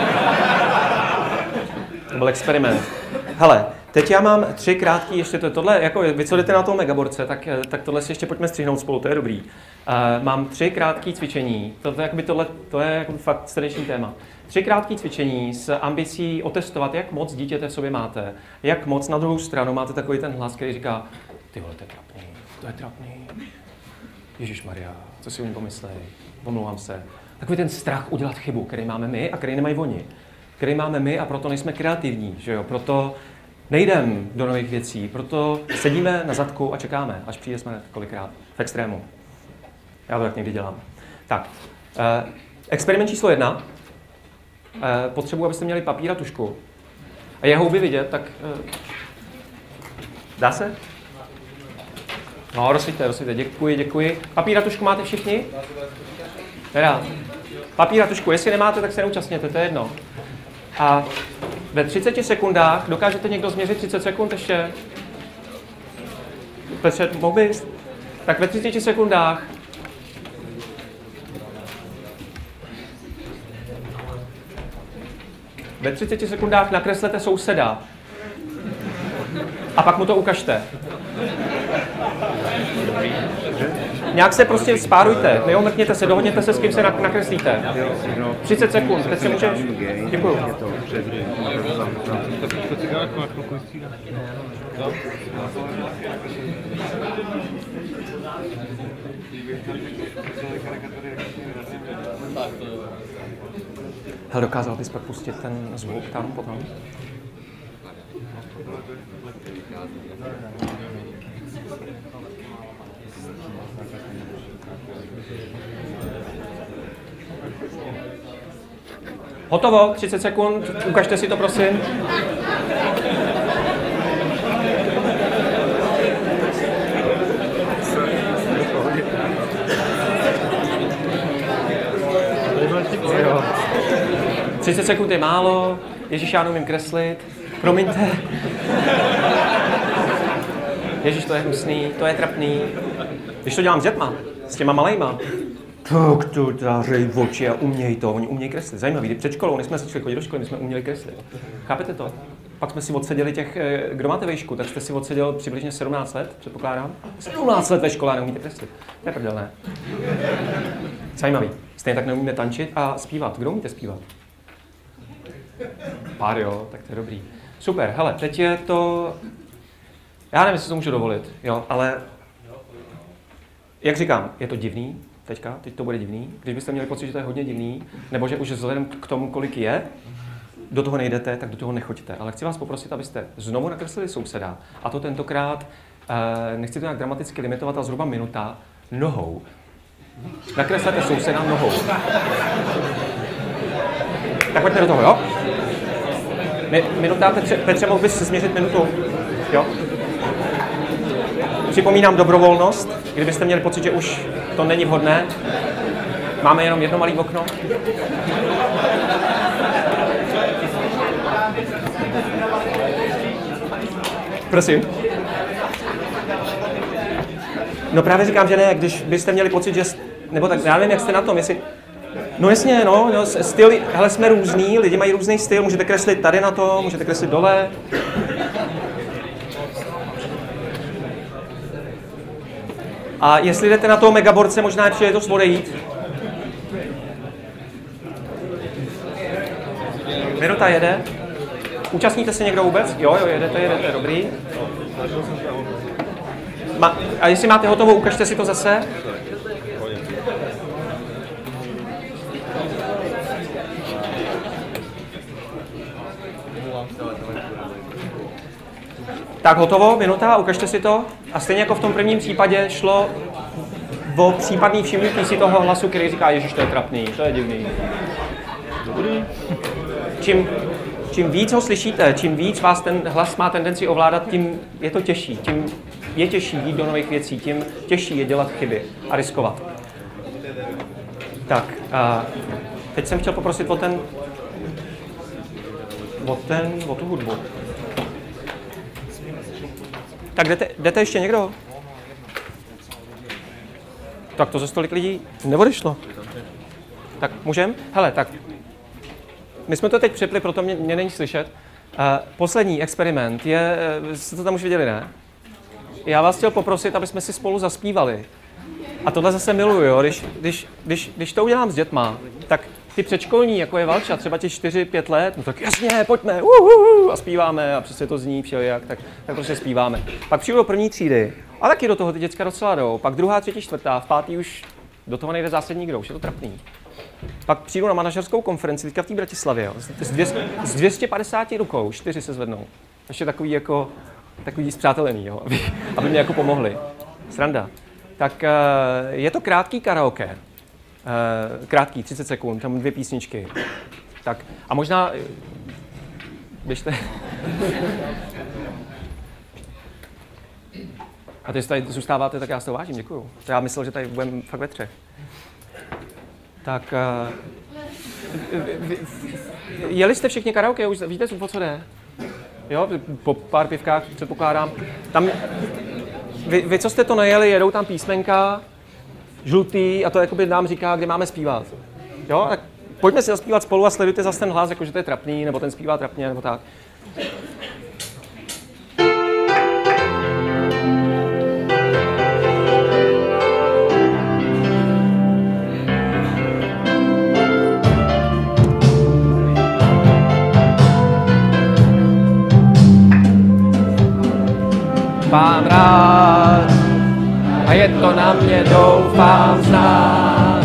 To byl experiment. Hele, teď já mám tři krátký, ještě to, tohle, jako vy co jdete na tom megaborce, tak, tak tohle si ještě pojďme střihnout spolu, to je dobrý. Uh, mám tři krátké cvičení, to, to, jakoby tohle, to je jako fakt srdeční téma. Tři krátké cvičení s ambicí otestovat, jak moc dítěte v sobě máte, jak moc na druhou stranu máte takový ten hlas, který říká, ty vole, to je trapný, to je trapný, Ježišmarja, co si o ní pomyslej, omlouvám se. Takový ten strach udělat chybu, který máme my a který nemají oni. Který máme my a proto nejsme kreativní, že jo? Proto nejdem do nových věcí, proto sedíme na zadku a čekáme, až přijde jsme kolikrát v extrému. Já to tak někdy dělám. Tak, eh, experiment číslo jedna. Eh, potřebuji, abyste měli papír a tužku. A je houby vidět, tak... Eh, dá se? No, rozsvíťte, rozsvíťte, děkuji, děkuji. Papír a tužku máte všichni? Teda, papír a tužku, jestli nemáte, tak se neúčastněte, to je jedno. A ve třiceti sekundách, dokážete někdo změřit třicet sekund ještě? Petře, mohl bys? Tak ve třiceti sekundách ve třiceti sekundách nakreslete souseda a pak mu to ukažte. Nějak se prostě spárujte, neomrkněte se, dohodněte se, s kým se nakreslíte. třicet sekund, teď se můžeš... Děkuju. Hele, dokázal bys pak pustit ten zvuk tam potom? Hotovo, třicet sekund, ukažte si to, prosím. třicet sekund je málo, Ježíš, já neumím kreslit, promiňte. Ježíš, to je hnusný, to je trapný. Když to dělám s dětma, s těma malejma, tak to dářej oči a uměj to, oni umějí kreslit. Zajímavý, před školou, než jsme začali chodit do školy, my jsme uměli kreslit. Chápete to? Pak jsme si odseděli těch, kdo máte vejšku, tak jste si odseděl přibližně sedmnáct let, předpokládám. sedmnáct let ve škole a neumíte kreslit. To je prdelné. Zajímavý. Stejně tak neumíme tančit a zpívat. Kdo umíte zpívat? Pár jo, tak to je dobrý. Super, hele, teď je to... Já nevím, jestli to můžu dovolit, jo, ale... Jak říkám, je to divný, teďka, teď to bude divný. Když byste měli pocit, že to je hodně divný, nebo že už vzhledem k tomu, kolik je, do toho nejdete, tak do toho nechoďte. Ale chci vás poprosit, abyste znovu nakreslili souseda, a to tentokrát, eh, nechci to nějak dramaticky limitovat, ale zhruba minuta, nohou. Nakreslete souseda nohou. Tak pojďte do toho, jo? Mi, minuta, Petře, Petře, mohl bys se změřit minutu? Jo? Připomínám dobrovolnost, kdybyste měli pocit, že už to není vhodné. Máme jenom jedno malé okno. Prosím. No právě říkám, že ne, když byste měli pocit, že... Nebo tak, já nevím, jak jste na tom, jestli... No jasně, no, no styl, hele, jsme různý, lidi mají různý styl, můžete kreslit tady na to, můžete kreslit dole. A jestli jdete na toho megaborce, možná je příležitost odejít. Minuta jede. Účastníte se někdo vůbec? Jo, jo, jedete, jedete, dobrý. Ma, a jestli máte hotovo, ukažte si to zase. Tak hotovo, minuta, ukažte si to. A stejně jako v tom prvním případě šlo o případný všimnutí si toho hlasu, který říká, ježiš, to je trapný, to je divný. Čím, čím víc ho slyšíte, čím víc vás ten hlas má tendenci ovládat, tím je to těžší. Tím je těžší jít do nových věcí, tím těžší je dělat chyby a riskovat. Tak, a teď jsem chtěl poprosit o ten, o ten, o tu hudbu. Tak jdete, jdete ještě někdo? Tak to ze stolik lidí neodešlo. Tak můžem? Hele, tak my jsme to teď přepli, proto mě, mě není slyšet. Uh, poslední experiment je, jste to tam už viděli, ne? Já vás chtěl poprosit, aby jsme si spolu zaspívali. A tohle zase miluju, jo? Když, když, když, když to udělám s dětma, tak ty předškolní, jako je Valča, třeba ti čtyři pět let, no tak jasně, pojďme, uhuhu, a zpíváme a přesně to zní všelijak, tak, tak prostě zpíváme. Pak přijdu do první třídy a taky do toho ty děcka docela jdou. Pak druhá, třetí, čtvrtá, v pátý už do toho nejde zásadní nikdo, už je to trapný. Pak přijdu na manažerskou konferenci, teďka v té Bratislavě, jo, s dvě stě padesáti rukou, čtyři se zvednou. Ještě takový jako, takový zpřátelený, jo, aby, aby mě jako pomohli. Sranda. Tak je to krátký karaoke. Krátký, třicet sekund, tam dvě písničky. Tak a možná, běžte. A teď tady zůstáváte, tak já se to vážím, děkuju. To já myslel, že tady budeme fakt ve třech. Tak, uh, jeli jste všichni karaoke, už víte, o co jde? Jo, po pár pivkách předpokládám. Tam, vy, vy, co jste to nejeli, jedou tam písmenka, žlutý, a to jakoby nám říká, kde máme zpívat. Jo, tak pojďme si zaspívat spolu a sledujte zase ten hlas, jakože to je trapný, nebo ten zpívá trapně, nebo tak. Mám rád a je to na mě, doufám, znát.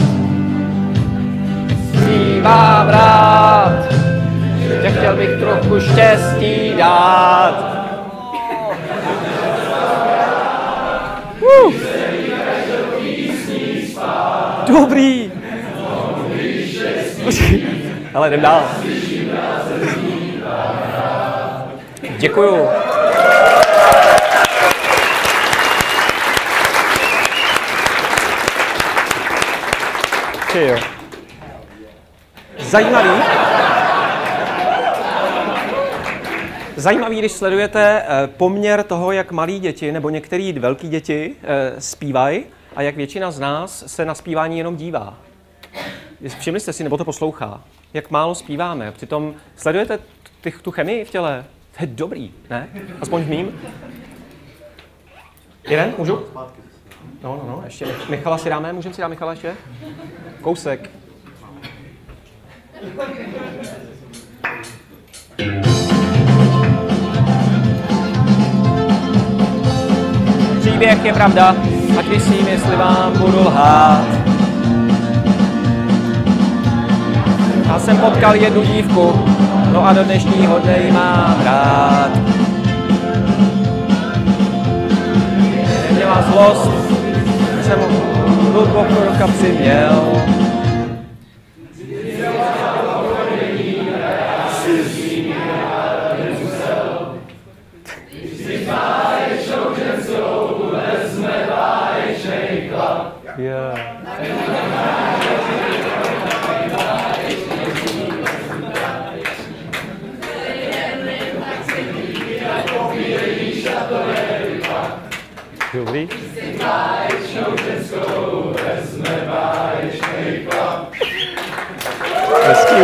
Zpívám rád, že chtěl bych trochu štěstí dát. Uh. Dobrý. Ale jdem dál. Děkuju. Jo. Zajímavý. zajímavý, když sledujete poměr toho, jak malí děti nebo některé velké děti zpívají a jak většina z nás se na zpívání jenom dívá. Všimli jste si, nebo to poslouchá, jak málo zpíváme. Přitom sledujete t- tu chemii v těle. To je dobrý, ne? Aspoň v mým. Jeden, můžu? No, no, no, ještě Michala si dáme, můžeme si dát Michala ještě? Kousek. Příběh je pravda, ať vysím, jestli vám budu lhát. Já jsem potkal jednu dívku, no a do dnešního dne ji mám rád. Neměla zlost, jsem hluboko do kapsy měl. Yeah. Dobrý. Hezký.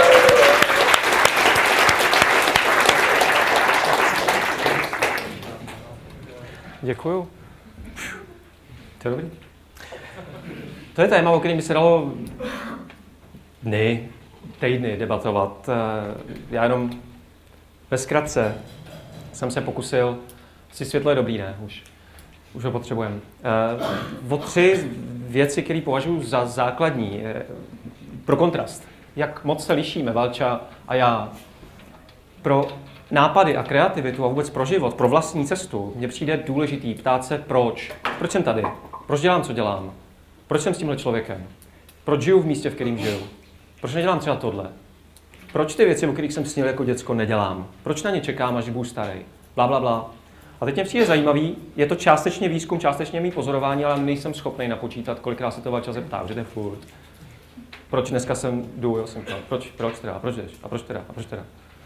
Děkuju. To je dobrý. To je téma, o kterém by se dalo dny, týdny debatovat. Já jenom ve zkratce jsem se pokusil, si světlo je dobrý, ne? Už, už ho potřebujeme. O tři věci, které považuji za základní. Pro kontrast. Jak moc se lišíme, Valča a já. Pro nápady a kreativitu a vůbec pro život, pro vlastní cestu, mně přijde důležitý ptát se proč. Proč jsem tady? Proč dělám, co dělám? Proč jsem s tímhle člověkem? Proč žiju v místě, v kterém žiju? Proč nedělám třeba tohle? Proč ty věci, o kterých jsem snil jako děcko, nedělám? Proč na ně čekám, až budu starý? Bla, bla, bla. A teď mě přijde zajímavý, je to částečně výzkum, částečně mý pozorování, ale nejsem schopný napočítat, kolikrát se to Valča zeptá, že jde furt. Proč dneska jsem jdu, jo, jsem ptal. Proč, proč teda, proč jdeš? A proč teda, a proč teda?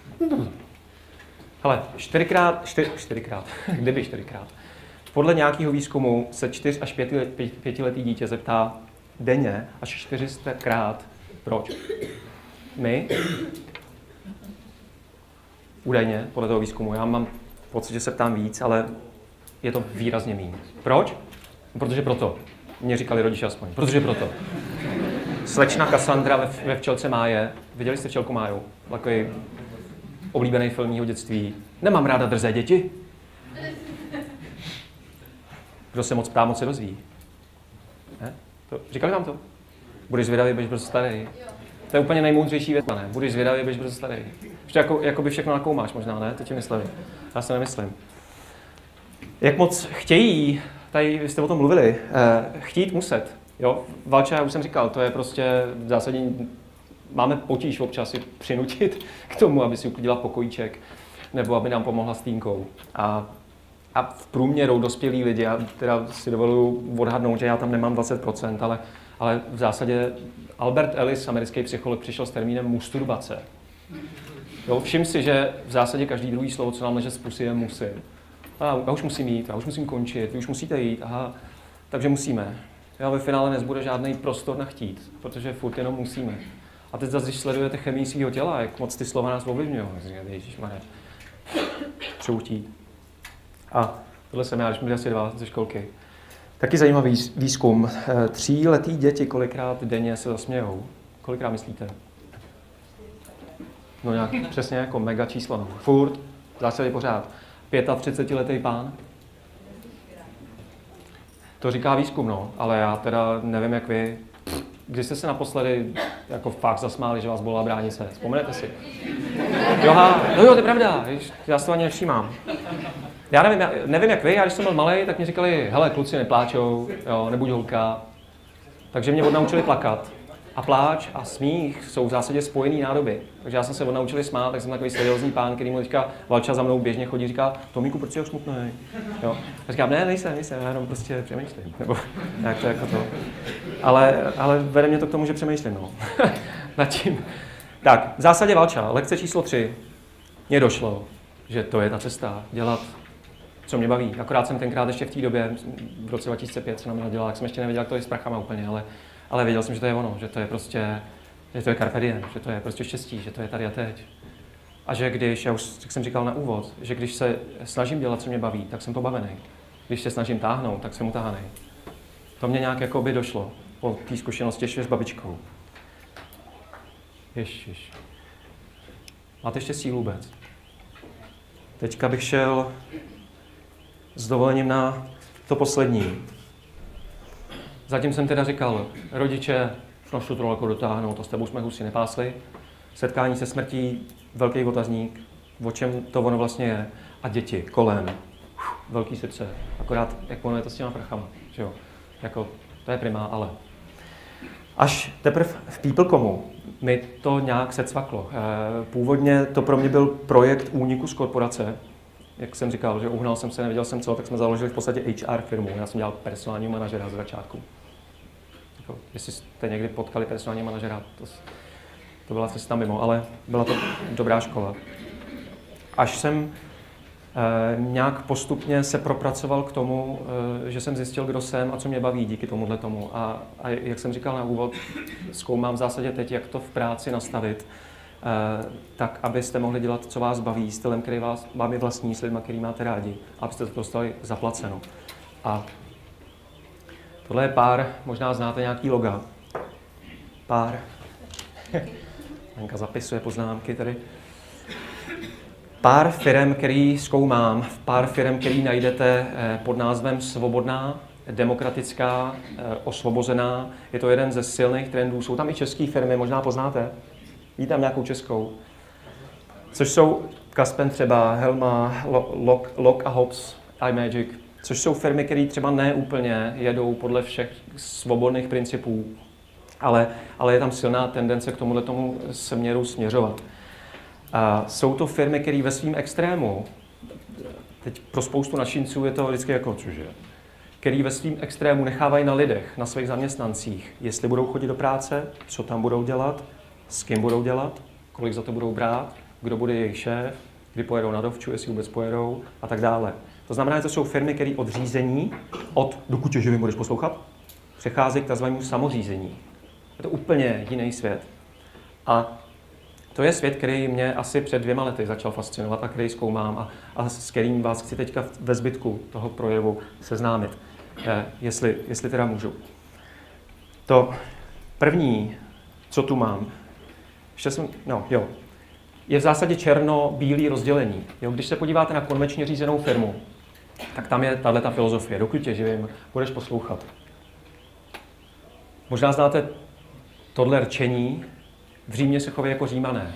Hele, čtyřikrát, čtyř, čtyřikrát, kdyby čtyřikrát. Podle nějakého výzkumu se čtyř až pěti, pětiletý dítě zeptá denně až čtyři stakrát proč. My, údajně, podle toho výzkumu, já mám pocit, že se ptám víc, ale je to výrazně méně. Proč? Protože proto. Mě říkali rodiče aspoň. Protože proto. Slečna Kassandra ve, ve Včelce Máje. Viděli jste Včelku Máju? Takový oblíbený film mýho dětství. Nemám ráda drzé děti. Kdo se moc ptá, moc se dozví. Ne? To, říkali vám to? Budeš zvědavý, budeš brzo starý. To je úplně nejmoudřejší věc, ne? Budeš zvědavý, budeš brzo starý. Ještě jako, jako by všechno nakoumáš možná, ne? Teď ti myslím. Já se nemyslím. Jak moc chtějí, tady vy jste o tom mluvili, eh, chtít muset. Jo? Valča, já už jsem říkal, to je prostě v zásadě, máme potíž občas si přinutit k tomu, aby si uklidila pokojíček, nebo aby nám pomohla s týnkou. A, a v průměru dospělí lidi, já teda si dovoluji odhadnout, že já tam nemám dvacet procent, ale, ale v zásadě Albert Ellis, americký psycholog, přišel s termínem musturbace. Jo, všim si, že v zásadě každý druhý slovo, co nám leže z pusy, je musím. A já už musím jít, já už musím končit, vy už musíte jít, aha, takže musíme. Já ve finále nezbude žádný prostor na chtít, protože furt jenom musíme. A teď zase, když sledujete chemii svého těla, jak moc ty slova nás ovlivňují, ježišmarja, třeba chtít. A tohle jsem já, když měli asi dva ze školky. Taky zajímavý výzkum. Tříletý děti kolikrát denně se zasmějou. Kolikrát myslíte? No nějak přesně jako mega číslo. No. Furt, v zásadě pořád. třicetiletý pán. To říká výzkum, no, ale já teda nevím, jak vy. Když jste se naposledy jako fakt zasmáli, že vás bolá bránice? Vzpomenete si? Joha, no jo, to je pravda, já si to ani nevšímám. Já nevím, já nevím, jak vy, já když jsem byl malej, tak mi říkali, hele, kluci nepláčou, jo, nebuď holka. Takže mě odnaučili plakat. A pláč a smích jsou v zásadě spojený nádoby. Takže já jsem se odnaučili smát, tak jsem takový seriózní pán, který mu teďka Valča za mnou běžně chodí, říká, Tomíku, proč jsi ho smutnej? Jo. A říkám, ne, nejsem, nejsem, já jenom prostě přemýšlím. Nebo jak to jako to. Ale, ale vede mě to k tomu, že přemýšlím, no. Nad tím. Tak, v zásadě Valča, lekce číslo tři. Mně došlo, že to je ta cesta, dělat, co mě baví. Akorát jsem tenkrát ještě v té době, v roce dva tisíce pět se na mě dělal, tak jsem ještě nevěděl, jak to je s prachama úplně, ale, ale věděl jsem, že to je ono, že to je prostě, že to je carpe diem, že to je prostě štěstí, že to je tady a teď. A že když, já už jak jsem říkal na úvod, že když se snažím dělat, co mě baví, tak jsem pobavený. Když se snažím táhnout, tak jsem utahaný. To mě nějak jako by došlo po té zkušenosti ještě s babičkou. Ježiš. Máte štěstí vůbec? Teďka bych šel s dovolením na to poslední. Zatím jsem teda říkal, rodiče, nožtu to jako dotáhnout, to s tebou jsme husy nepásli. Setkání se smrtí, velký otazník, o čem to ono vlastně je. A děti kolem, velký srdce. Akorát, jak ono je to s těma prachama, že jo. Jako, to je primá, ale. Až teprve v PeopleComu mi to nějak secvaklo. Původně to pro mě byl projekt úniku z korporace. Jak jsem říkal, že uhnal jsem se, nevěděl jsem co, tak jsme založili v podstatě H R firmu. Já jsem dělal personálního manažera z začátku. Jako, jestli jste někdy potkali personálního manažera, to, to byla cesta mimo, ale byla to dobrá škola. Až jsem eh, nějak postupně se propracoval k tomu, eh, že jsem zjistil, kdo jsem a co mě baví díky tomuhle tomu. A, a jak jsem říkal na úvod, zkoumám v zásadě teď, jak to v práci nastavit, eh, tak, abyste mohli dělat, co vás baví, stylem, který vás, vám je vlastní, s lidma, který máte rádi, abyste to dostali zaplaceno. A tohle je pár, možná znáte nějaký loga. Pár. Lenka zapisuje poznámky tady. Pár firem, který zkoumám, pár firem, který najdete pod názvem svobodná, demokratická, osvobozená. Je to jeden ze silných trendů. Jsou tam i české firmy, možná poznáte. Ví tam nějakou českou. Což jsou Kaspen třeba, Helma, Lock, Lock a Hobbs, iMagic. Což jsou firmy, které třeba ne úplně jedou podle všech svobodných principů, ale, ale je tam silná tendence k tomuhle tomu směru směřovat. A jsou to firmy, které ve svém extrému, teď pro spoustu našinců je to vždycky jako čuže, který ve svém extrému nechávají na lidech, na svých zaměstnancích, jestli budou chodit do práce, co tam budou dělat, s kým budou dělat, kolik za to budou brát, kdo bude jejich šéf, kdy pojedou na dovču, jestli vůbec pojedou a tak dále. To znamená, že to jsou firmy, které od řízení, od dokud tě živým budeš poslouchat, přecházejí k takzvanému samořízení. Je to úplně jiný svět. A to je svět, který mě asi před dvěma lety začal fascinovat a který zkoumám a, a s kterým vás chci teďka ve zbytku toho projevu seznámit, eh, jestli, jestli teda můžu. To první, co tu mám, ještě jsem, no jo, je v zásadě černo-bílý rozdělení. Jo, když se podíváte na konvenčně řízenou firmu, tak tam je tahleta filozofie. Dokud tě živím, budeš poslouchat. Možná znáte tohle rčení, v Římě se chovají jako Římané.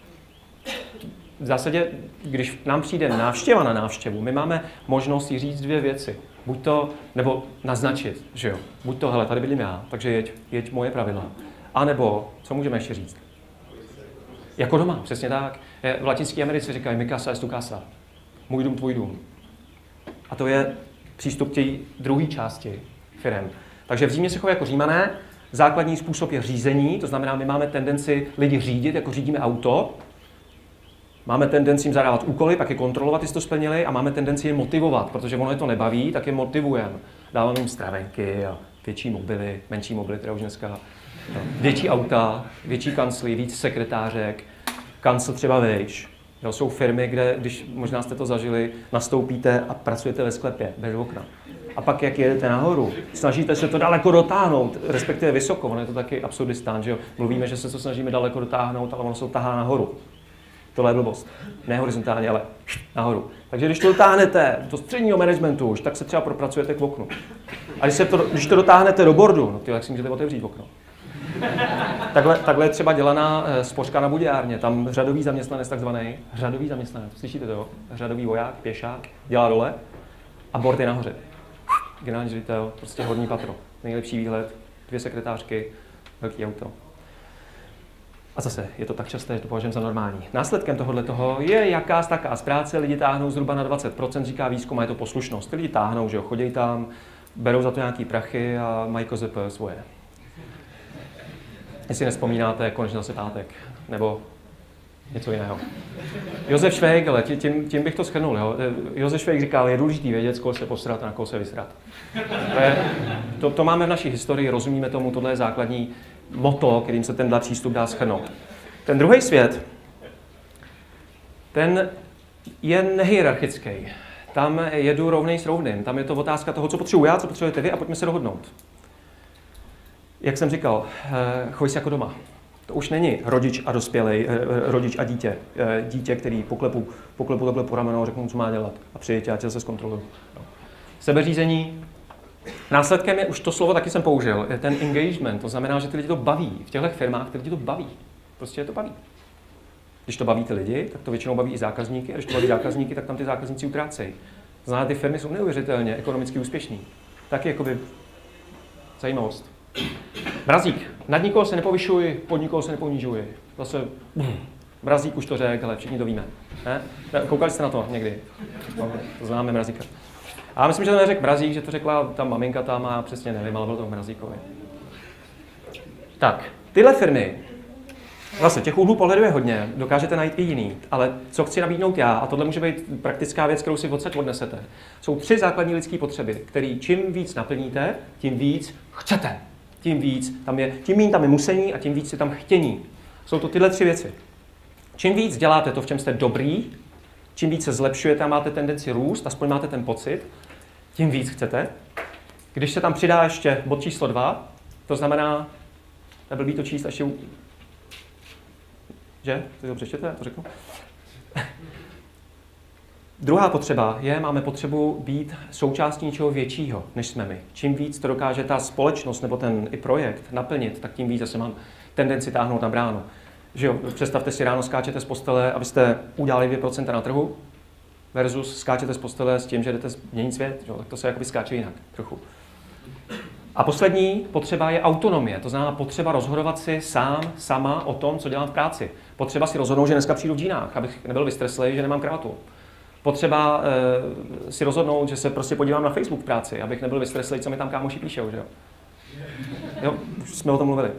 V zásadě, když nám přijde návštěva na návštěvu, my máme možnost jí říct dvě věci. Buď to, nebo naznačit, že jo. Buď to, hele, tady bydlím já, takže jeď, jeď moje pravidla. A nebo, co můžeme ještě říct? Jako doma, přesně tak. V Latinské Americe říkají mi casa es tu casa. Můj dům, tvůj dům. A to je přístup té druhé části firem. Takže v Římě se chovají jako Římané. Základní způsob je řízení, to znamená, my máme tendenci lidi řídit, jako řídíme auto. Máme tendenci jim zadávat úkoly, pak je kontrolovat, jestli to splnili, a máme tendenci je motivovat, protože ono je to nebaví, tak je motivujeme. Dáváme jim stravenky a větší mobily, menší mobily, teda už dneska, větší auta, větší kancly, víc sekretářek, kancel třeba vejš. Jo, jsou firmy, kde, když možná jste to zažili, nastoupíte a pracujete ve sklepě, bez okna. A pak, jak jedete nahoru, snažíte se to daleko dotáhnout, respektive vysoko, ono je to taky absurdistán, že jo. Mluvíme, že se to snažíme daleko dotáhnout, ale ono se to tahá nahoru. Tohle je blbost. Ne horizontálně, ale nahoru. Takže když to dotáhnete do středního managementu už, tak se třeba propracujete k oknu. A když, se to, když to dotáhnete do bordu, no ty, jak si můžete otevřít okno. Takhle, takhle je třeba dělaná spořka na budějárně. Tam řadový zaměstnanec takzvaný, řadový zaměstnanec, slyšíte to? Řadový voják, pěšák, dělá dole a bord je nahoře. Generální ředitel, prostě horní patro, nejlepší výhled, dvě sekretářky, velký auto. A zase, je to tak časté, že to považujeme za normální. Následkem tohohle toho je jaká taká z práce, lidi táhnou zhruba na dvacet procent, říká výzkum, a je to poslušnost. Ty lidi táhnou, že jo, chodí tam, berou za to nějaký prachy a mají kozep svoje. Jestli nevzpomínáte, konečně zase pátek, nebo něco jiného. Josef Švejk, ale tím, tím bych to shrnul. Jo. Josef Švejk říkal, je důležitý vědět, z koho se posrat a na koho se vysrat. To, je, to, to máme v naší historii, rozumíme tomu, tohle je základní motto, kterým se tenhle přístup dá shrnout. Ten druhý svět, ten je nehierarchický. Tam jedu rovnej s rovným. Tam je to otázka toho, co potřebuji já, co potřebujete vy a pojďme se dohodnout. Jak jsem říkal, choj se jako doma. To už není rodič a dospělej, rodič a dítě. Dítě, který poklepu, poklepu takhle po ramenu a řeknu, co má dělat. A přijď, já se zkontroluju. Sebeřízení. Následkem je, už to slovo taky jsem použil, je ten engagement. To znamená, že ty lidi to baví. V těchto firmách ty lidi to baví. Prostě je to baví. Když to baví ty lidi, tak to většinou baví i zákazníky. A když to baví zákazníky, tak tam ty zákazníci utrácejí. To znamená, ty firmy jsou neuvěřitelně ekonomicky úspěšný. Taky jakoby zajímavost. Mrazík. Nad nikoho se nepovyšuj, pod nikoho se neponižuj. Zase Mrazík už to řekl, ale všichni to víme. Ne? Koukali jste na to někdy? No, to známe Mrazíka. A myslím, že to neřekl Mrazík, že to řekla ta maminka tam a přesně nevím, ale bylo to Mrazíkovi. Tak, tyhle firmy, zase těch úhlů pohledu je hodně, dokážete najít i jiný, ale co chci nabídnout já, a tohle může být praktická věc, kterou si odsaď odnesete, jsou tři základní lidské potřeby, které čím víc naplníte, tím víc chcete. Tím víc, tam je, tím méně tam je musení a tím víc je tam chtění. Jsou to tyhle tři věci. Čím víc děláte to, v čem jste dobrý, čím víc se zlepšujete a máte tendenci růst, aspoň máte ten pocit, tím víc chcete. Když se tam přidá ještě bod číslo dva, to znamená, neblbý to číst, až je... Že? Ty to přečtěte, to řeknu. Druhá potřeba je, máme potřebu být součástí něčeho většího, než jsme my. Čím víc to dokáže ta společnost nebo ten i projekt naplnit, tak tím víc zase mám tendenci táhnout na bránu. Že jo, představte si, ráno skáčete z postele, abyste udělali dvě procenta na trhu, versus skáčete z postele s tím, že jdete změnit svět, že jo, tak to se jakoby skáče jinak trochu. A poslední potřeba je autonomie, to znamená potřeba rozhodovat si sám, sama o tom, co dělám v práci. Potřeba si rozhodnout, že dneska přijdu v džínách, abych nebyl vystreslej, že nemám kravatu. Potřeba e, si rozhodnout, že se prostě podívám na Facebook v práci, abych nebyl vystreslej, co mi tam kámoši píšou, že jo. Jo, už jsme o tom mluvili.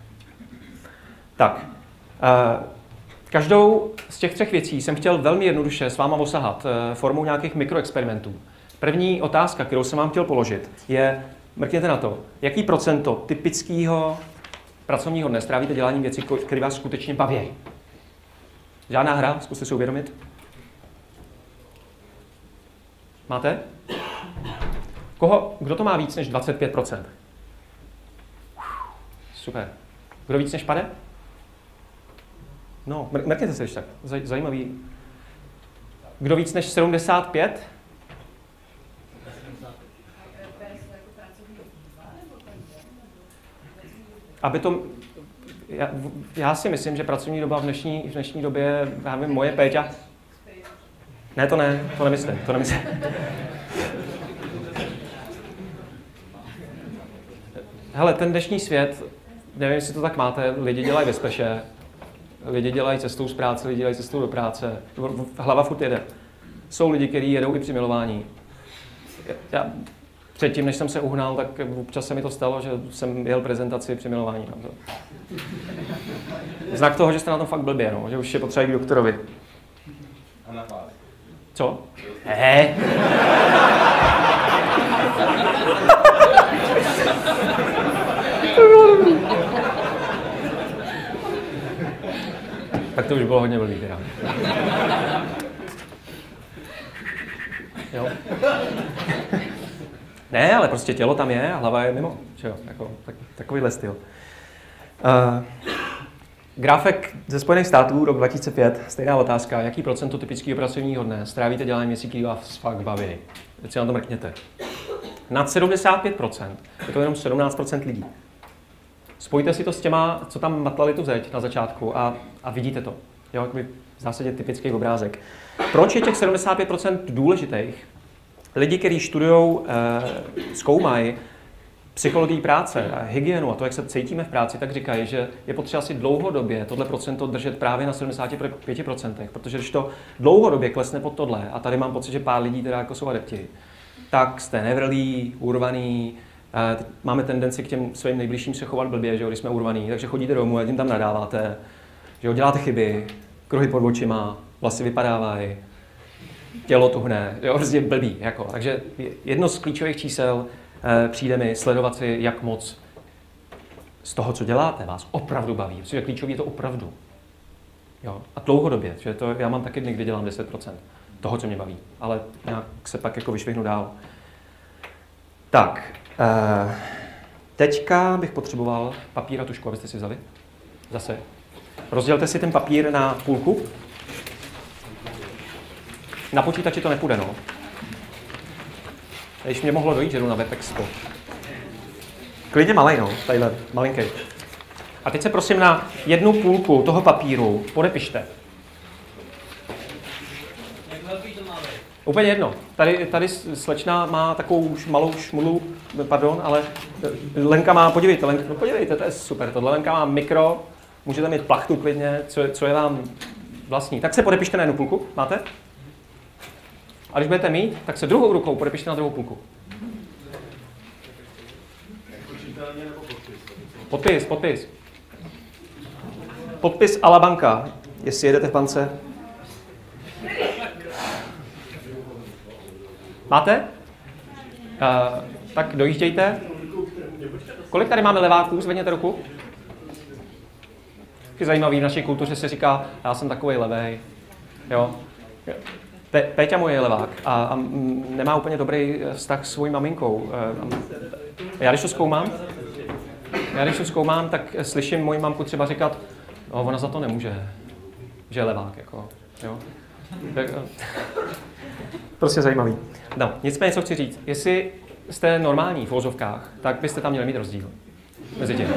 Tak, e, každou z těch třech věcí jsem chtěl velmi jednoduše s váma osahat e, formou nějakých mikroexperimentů. První otázka, kterou jsem vám chtěl položit, je, mrkněte na to, jaký procento typického pracovního dne strávíte děláním věcí, které vás skutečně baví. Žádná hra, zkuste si uvědomit. Máte? Koho, kdo to má víc než dvacet pět procent? Super. Kdo víc než pade? No, mrkněte se ještě tak. Zaj, zajímavý. Kdo víc než sedmdesát pět? Aby to... Já, já si myslím, že pracovní doba v dnešní, v dnešní době, já vím, moje Péťa... Ne, to ne, to nemyslím, to nemyslím. Hele, ten dnešní svět, nevím, jestli to tak máte, lidi dělají ve speše, lidi dělají cestou z práce, lidi dělají cestou do práce, hlava furt jede. Jsou lidi, kteří jedou i při milování. Já, předtím, než jsem se uhnal, tak občas se mi to stalo, že jsem jel prezentaci při milování. No. Znak toho, že jste na tom fakt blbě, no, že už je potřeba jít k doktorovi. A na pás. Co? He? Tak to už bylo hodně blbý teda. Jo. Ne, ale prostě tělo tam je a hlava je mimo. Jo, jako, tak, takovýhle styl. Uh, Grafek ze Spojených států, rok dva tisíce pět, stejná otázka. Jaký procento typického pracovního dne strávíte děláním věcí, které vás fakt baví? Teď si na to mrkněte. Nad sedmdesát pět procent. Je to jenom sedmnáct procent lidí. Spojte si to s těma, co tam matlali tu zeď na začátku a, a vidíte to. Jo, jakoby v zásadě typický obrázek. Proč je těch sedmdesát pět procent důležitých? Lidi, kteří studují, e, zkoumají psychologii práce a hygienu a to, jak se cítíme v práci, tak říkají, že je potřeba si dlouhodobě tohle procento držet právě na sedmdesát pět procent, protože když to dlouhodobě klesne pod tohle, a tady mám pocit, že pár lidí teda jako jsou adepti, tak jste nevrlí, urvaný, e, máme tendenci k těm svým nejbližším se chovat blbě, že jo, když jsme urvaný, takže chodíte domů a tím tam nadáváte, že jo, děláte chyby, kruhy pod očima, vlasy vypadávají, tělo tuhne, jo, prostě blbý. Jako. Takže jedno z klíčových čísel eh, přijde mi sledovat si, jak moc z toho, co děláte, vás opravdu baví. Protože klíčový je to opravdu. Jo. A dlouhodobě, že to já mám taky dny, kdy dělám deset procent toho, co mě baví, ale nějak se pak jako vyšvihnu dál. Tak, eh, teďka bych potřeboval papír a tušku, abyste si vzali. Zase. Rozdělte si ten papír na půlku. Na počítači to nepůjde, no. Když mě mohlo dojít, že jdu na Webexpo. Klidně malej, no, tadyhle, malinký. A teď se prosím na jednu půlku toho papíru podepište. Jak velký to má být? Úplně jedno. Tady, tady slečna má takovou už malou šmulu, pardon, ale Lenka má, podívejte, Lenka, no podívejte, to je super, tohle Lenka má mikro, můžete mít plachtu klidně, co, co je vám vlastní. Tak se podepište na jednu půlku, máte? A když budete mít, tak se druhou rukou podepište na druhou půlku. Podpis, podpis. Podpis a la banka, jestli jedete v bance. Máte? Uh, tak dojíždějte. Kolik tady máme leváků? Zvedněte ruku. Je zajímavý, v naší kultuře se říká, já jsem takovej levej. Jo. Pe- Péťa můj je levák a, a nemá úplně dobrý vztah s svojí maminkou. Já když to zkoumám, já když to zkoumám, tak slyším moji mamku třeba říkat, no, ona za to nemůže, že je levák. Jako, jo. Tak, prostě zajímavý. No, nicméně, co chci říct, jestli jste normální v uvozovkách, tak byste tam měli mít rozdíl mezi tím.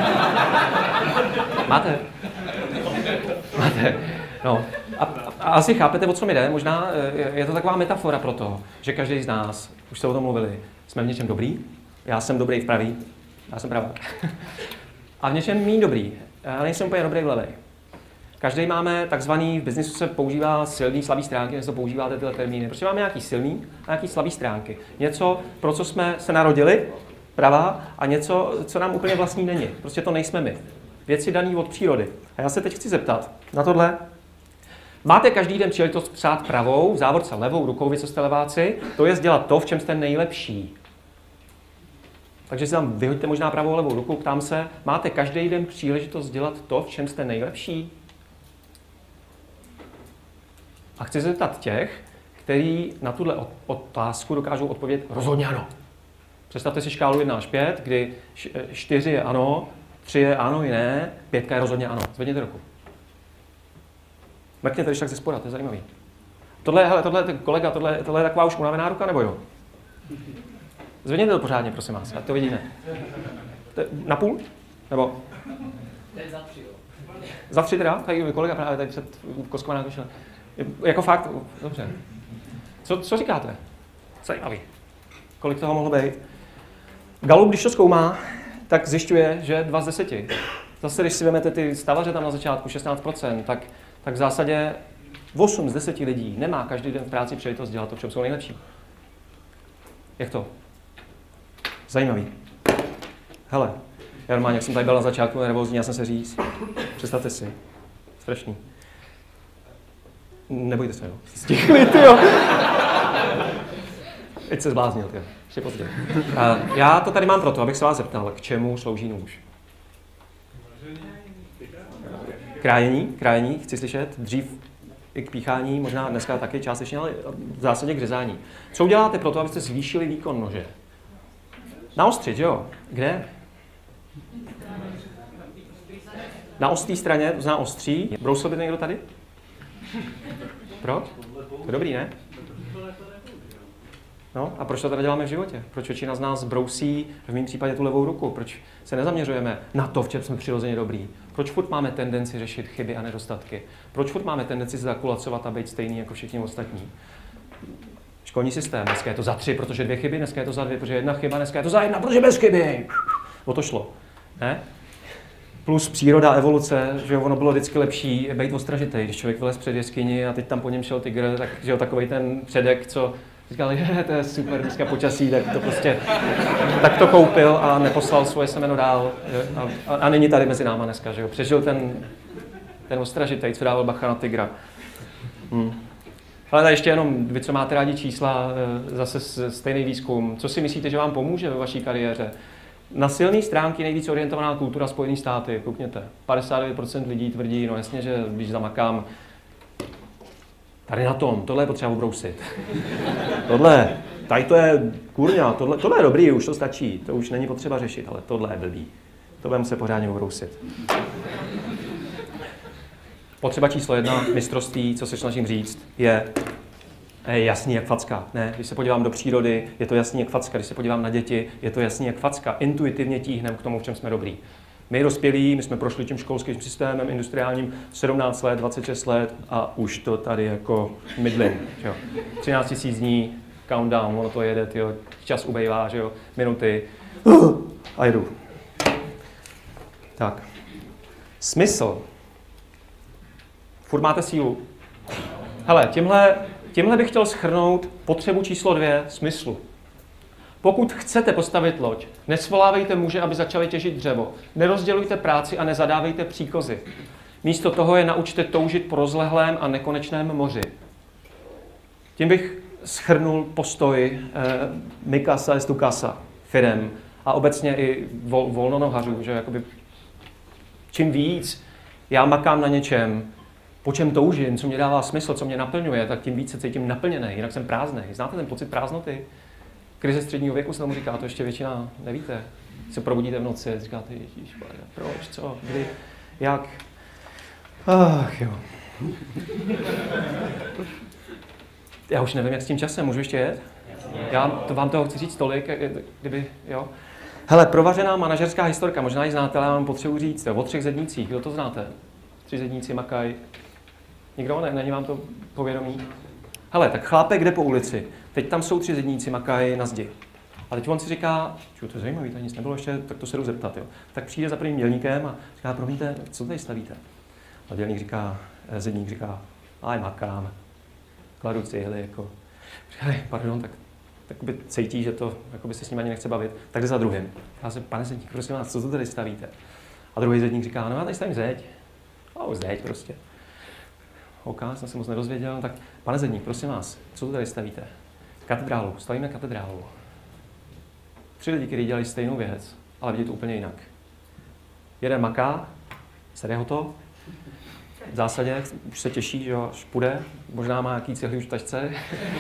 Máte? Máte? No. A, a asi chápete, o co mi jde. Možná je to taková metafora pro to, že každý z nás, už jste o tom mluvili, jsme v něčem dobrý. Já jsem dobrý v pravý, já jsem pravák. A v něčem méně dobrý. Já nejsem úplně dobrý v levej. Každý máme takzvaný, v biznisu se používá silný, slabý stránky, dnes to používáte tyhle termíny. Prostě máme nějaký silný a nějaký slabý stránky. Něco, pro co jsme se narodili, pravá, a něco, co nám úplně vlastní není. Prostě to nejsme my. Věci daný od přírody. A já se teď chci zeptat na tohle. Máte každý den příležitost psát pravou, v závorce levou rukou, vy co jste leváci, to je dělat to, v čem jste nejlepší. Takže si tam vyhoďte možná pravou levou ruku, ptám se, máte každý den příležitost dělat to, v čem jste nejlepší? A chci se zeptat těch, kteří na tuhle otázku dokážou odpovědět rozhodně ano. Představte si škálu jedna až pět, kdy čtyři je ano, tři je ano i ne, pětka je rozhodně ano. Zvedněte ruku. Mrkněte, když tak ze spoda, to je zajímavý. Tohle, hele, tohle, kolega, tohle, tohle je taková už unavená ruka, nebo jo? Zvedněte to pořádně, prosím vás, ať to vidíme. To je na půl? Nebo? To je za tři, jo. Za tři teda? Tady kolega právě tady před Koskovaná vyšel. Jako fakt, dobře. Co, co říkáte? Zajímavý. Kolik toho mohlo být? Galup, když to zkoumá, tak zjišťuje, že dva z deseti. Zase, když si vezmete ty stavaře tam na začátku, šestnáct procent, tak, tak v zásadě osm z deseti lidí nemá každý den v práci příležitost dělat to, v čem jsou nejlepší. Jak to? Zajímavý. Hele, já normálně, jak jsem tady byl na začátku nervózní, já jsem se říct. Představte si. Strašný. Nebojte se, jo. Stichli, tyjo. Teď se zbláznil, tyjo. Ještě pozdě. Já to tady mám proto, abych se vás zeptal, k čemu slouží nůž. Krájení, krájení, chci slyšet. Dřív i k píchání, možná dneska taky částečně, ale v zásadě k řezání. Co uděláte pro to, abyste zvýšili výkon nože? Naostřit, jo? Kde? Na ostré straně, to znamená ostří. Brousil by někdo tady? Proč? To je dobrý, ne? No a proč to teda děláme v životě? Proč většina z nás brousí, v mém případě tu levou ruku? Proč se nezaměřujeme na to, v čem jsme přirozeně dobrý? Proč furt máme tendenci řešit chyby a nedostatky? Proč furt máme tendenci se zakulacovat a být stejný jako všichni ostatní? Školní systém, dneska je to za tři, protože dvě chyby, dneska je to za dvě, protože jedna chyba, dneska je to za jedna, protože bez chyby. O to šlo. Ne? Plus příroda, evoluce, že ono bylo vždycky lepší být ostražitej. Když člověk vylez před jeskyni a teď tam po něm šel tygr, tak že jo, takovej ten předek, co říkal, že to je super, dneska počasí, tak to prostě tak to koupil a neposlal svoje semeno dál. A, a, a není tady mezi náma dneska, že jo. Přežil ten ten ostražitej, co dával bacha na tygra. Hmm. Ale tady ještě jenom, vy, co máte rádi čísla, zase stejný výzkum. Co si myslíte, že vám pomůže ve vaší kariéře? Na silné stránky nejvíc orientovaná kultura Spojených států, koukněte. padesát devět procent lidí tvrdí, no jasně, že když zamakám tady na tom, tohle je potřeba obrousit. Tohle, tady to je kurňa, tohle, tohle je dobrý, už to stačí, to už není potřeba řešit, ale tohle je blbý. To budeme se pořádně obrousit. Potřeba číslo jedna, mistrovství, co se snažím říct, je, je jasný jak facka. Ne, když se podívám do přírody, je to jasný jak facka. Když se podívám na děti, je to jasný jak facka. Intuitivně tíhnem k tomu, v čem jsme dobrý. My dospělí, my jsme prošli tím školským systémem industriálním sedmnáct let, dvacet šest let a už to tady jako mydlím. Jo. třináct tisíc dní, countdown, ono to jede, tyjo, čas ubejvá, že jo, minuty a jdu. Tak. Smysl. Furt máte sílu. Hele, tímhle, tímhle bych chtěl shrnout potřebu číslo dvě, smyslu. Pokud chcete postavit loď, nesvolávejte muže, aby začali těžit dřevo. Nerozdělujte práci a nezadávejte příkozy. Místo toho je naučte toužit po rozlehlém a nekonečném moři. Tím bych shrnul postoj eh, Mikasa est Tukasa, firem a obecně i vol, volnonohařů, že jakoby čím víc já makám na něčem, po čem toužím, co mě dává smysl, co mě naplňuje, tak tím víc se cítím naplněný, jinak jsem prázdnej. Znáte ten pocit prázdnoty? Krize středního věku se tomu říká, to ještě většina nevíte. Se probudíte v noci, říkáte, ježišmarja, proč, co, kdy, jak? Ach jo. Já už nevím, jak s tím časem, můžu ještě jet? Já to, vám toho chci říct tolik, kdyby, jo. Hele, provařená manažerská historka, možná ji znáte, ale já mám potřebu říct, jo, o třech zednících, kdo to znáte? Tři zedníci makají. Nikdo? Ne, není vám to povědomí? Hele, tak chlápek jde po ulici. Teď tam jsou tři zedníci, makají na zdi. A teď on si říká, čo, to je zajímavý, tady nic nebylo ještě, tak to se jdu zeptat. Jo. Tak přijde za prvním dělníkem a říká, promiňte, co tady stavíte? A dělník říká, zedník říká, aj makám. Kladu cihly, jako. Říká, pardon, tak, tak by cítí, že to jako by se s ním ani nechce bavit. Tak jde za druhým. Já se, pane zedník, prosím vás, co to tady stavíte? A druhý zedník říká, no já tady stavím zeď. No, zeď prostě. OK, jsem se moc nedozvěděl. Tak, pane zedník, prosím vás, co tu tady stavíte? Katedrálu, stavíme katedrálu. Tři lidi, kteří dělají stejnou věc, ale vidí to úplně jinak. Jeden maká, sede ho to, v zásadě už se těší, že až půjde, možná má nějaký cihly už v tašce.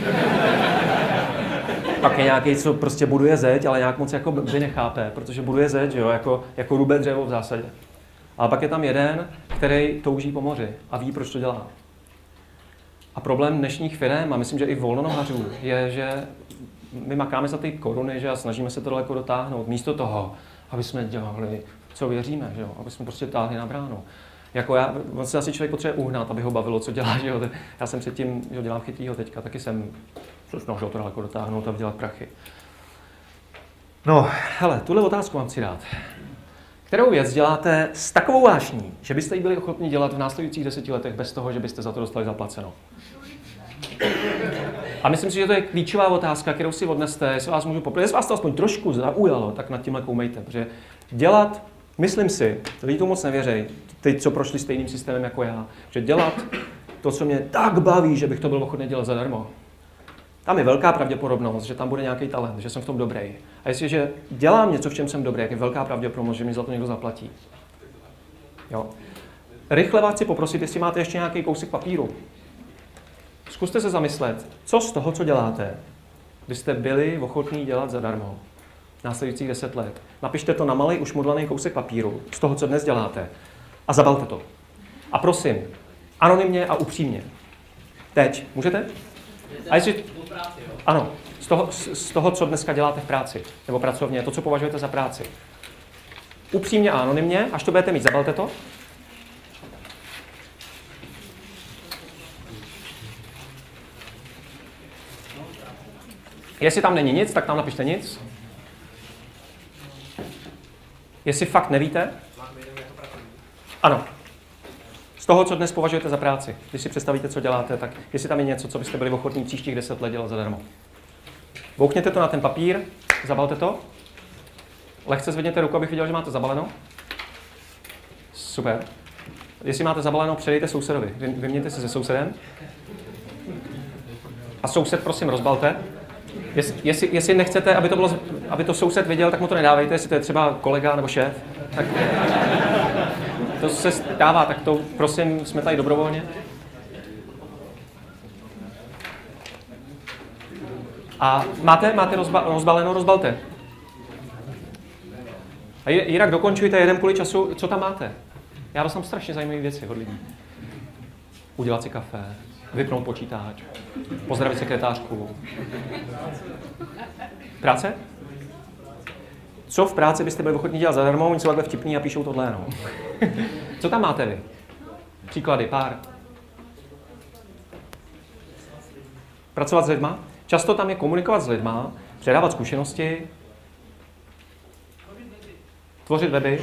Pak je nějaký, co prostě buduje zeď, ale nějak moc jako by nechápe, protože buduje zeď, jo, jako, jako rubé dřevo v zásadě. Ale pak je tam jeden, který touží po moři a ví, proč to dělá. A problém dnešních firem, a myslím, že i volnonohařů, je, že my makáme za ty koruny, že a snažíme se to daleko dotáhnout. Místo toho, aby jsme dělali, co věříme, že jo, aby jsme prostě táhli na bránu. Jako já, vlastně asi člověk potřebuje uhnat, aby ho bavilo, co dělá, že jo. Já jsem předtím, že dělám chytrýho teďka, taky jsem se snažil to daleko dotáhnout a vydělat prachy. No, hele, tuhle otázku vám chci dát. Kterou věc děláte s takovou vášní, že byste ji byli ochotni dělat v následujících deseti letech bez toho, že byste za to dostali zaplaceno? A myslím si, že to je klíčová otázka, kterou si odneste, jestli vás můžu poprosit, jestli vás to aspoň trošku zaujalo, tak nad tímhle koumejte, protože dělat, myslím si, lidi to moc nevěří, ty, co prošli stejným systémem jako já, že dělat to, co mě tak baví, že bych to byl ochotný dělat zadarmo. Tam je velká pravděpodobnost, že tam bude nějaký talent, že jsem v tom dobrý. A jestliže dělám něco, v čem jsem dobrý, jak je velká pravděpodobnost, že mi za to někdo zaplatí. Jo. Rychle vás chci poprosit, jestli máte ještě nějaký kousek papíru. Zkuste se zamyslet, co z toho, co děláte, byste byli ochotní dělat zadarmo. Následujících deset let. Napište to na malý ušmudlaný kousek papíru z toho, co dnes děláte. A zabalte to. A prosím, anonymně a upřímně. Teď. Můžete? A jestli... Ano, z toho, z toho, co dneska děláte v práci, nebo pracovně, to, co považujete za práci. Upřímně a anonymně, až to budete mít, zabalte to. Jestli tam není nic, tak tam napište nic. Jestli fakt nevíte, ano. Z toho, co dnes považujete za práci, když si představíte, co děláte, tak jestli tam je něco, co byste byli ochotní příštích deset let dělat zadarmo. Boukněte to na ten papír, zabalte to. Lehce zvedněte ruku, abych viděl, že máte zabaleno. Super. Jestli máte zabaleno, předejte sousedovi. Vy, vyměňte se se sousedem. A soused prosím rozbalte. Jestli, jestli, jestli nechcete, aby to, bylo, aby to soused viděl, tak mu to nedávejte, jestli to je třeba kolega nebo šéf. Tak to se stává, tak to prosím, jsme tady dobrovolně. A máte, máte rozba, rozbaleno, rozbalte. A jinak dokončujte jeden kvůli času, co tam máte. Já dostám strašně zajímavé věci od lidí. Udělat si kafe, vypnout počítač, pozdravit sekretářku. Práce? Co v práci byste byli ochotní dělat zadarmo, oni jsou takhle vtipní a píšou tohle, no. Co tam máte vy? Příklady, pár. Pracovat s lidma? Často tam je komunikovat s lidma, předávat zkušenosti, tvořit weby.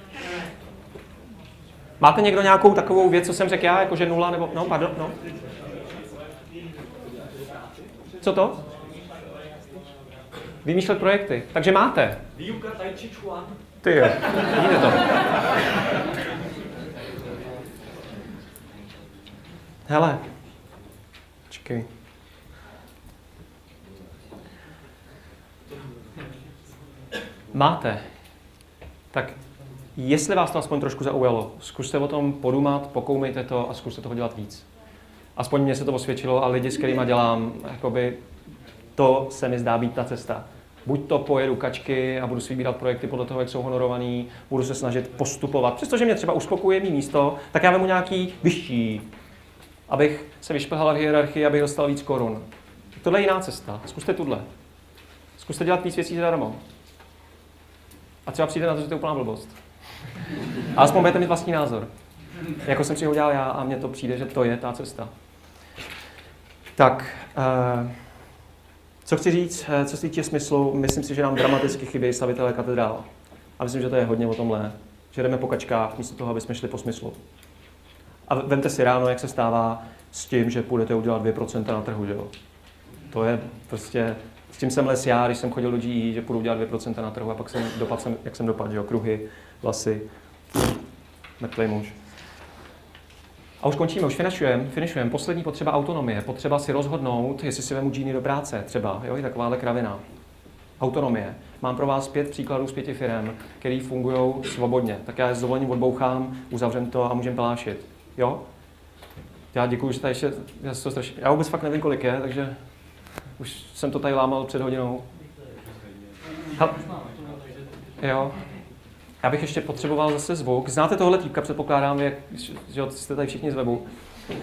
Máte někdo nějakou takovou věc, co jsem řekl já, jakože nula, nebo, no, pardon, no. Co to? Vymýšlet projekty. Takže máte. Výuka Tai Chi Chuan. Ty jo, vidíte to. Hele. Čekej. Máte. Tak jestli vás to aspoň trošku zaujalo, zkuste o tom podumat, pokoumejte to a zkuste toho dělat víc. Aspoň mně se to osvědčilo a lidi, s kterýma dělám, jakoby to se mi zdá být ta cesta. Buď to pojedu kačky a budu si vybírat projekty podle toho, jak jsou honorovaný, budu se snažit postupovat. Přestože mě třeba uspokojuje mý místo, tak já vemu nějaký vyšší, abych se vyšplhal v hierarchii, abych dostal víc korun. Tohle je jiná cesta. Zkuste tuhle. Zkuste dělat víc věcí zadarmo. A třeba přijde na to, že to je úplná blbost. A aspoň budete mít vlastní názor. Jako jsem si ho udělal já a mně to přijde, že to je ta cesta. Tak, uh, co chci říct, co se týče smyslu, myslím si, že nám dramaticky chybějí stavitelé katedrál. A myslím, že to je hodně o tomhle. Že jdeme po kačkách, místo toho, aby jsme šli po smyslu. A vemte si ráno, jak se stává s tím, že půjdete udělat dvě procenta na trhu, že jo? To je prostě, s tím jsem les já, když jsem chodil do G E, že půjdu udělat dvě procenta na trhu a pak jsem dopadl, jsem, jak jsem dopadl, že jo? Kruhy, vlasy, mrtvej muž. A už končíme, už finišujeme, finišujeme. Poslední potřeba autonomie. Potřeba si rozhodnout, jestli si vemu džíny do práce, třeba, jo, i takováhle kravina. Autonomie. Mám pro vás pět příkladů z pěti firem, které fungují svobodně. Tak já je s dovolením odbouchám, uzavřem to a můžeme pelášit. Jo? Já děkuji, že tady ještě, já, to strašně, já vůbec fakt nevím, kolik je, takže už jsem to tady lámal před hodinou. Hel, jo. Já bych ještě potřeboval zase zvuk. Znáte tohle týpka, předpokládám, jak, že jste tady všichni z webu. Uh,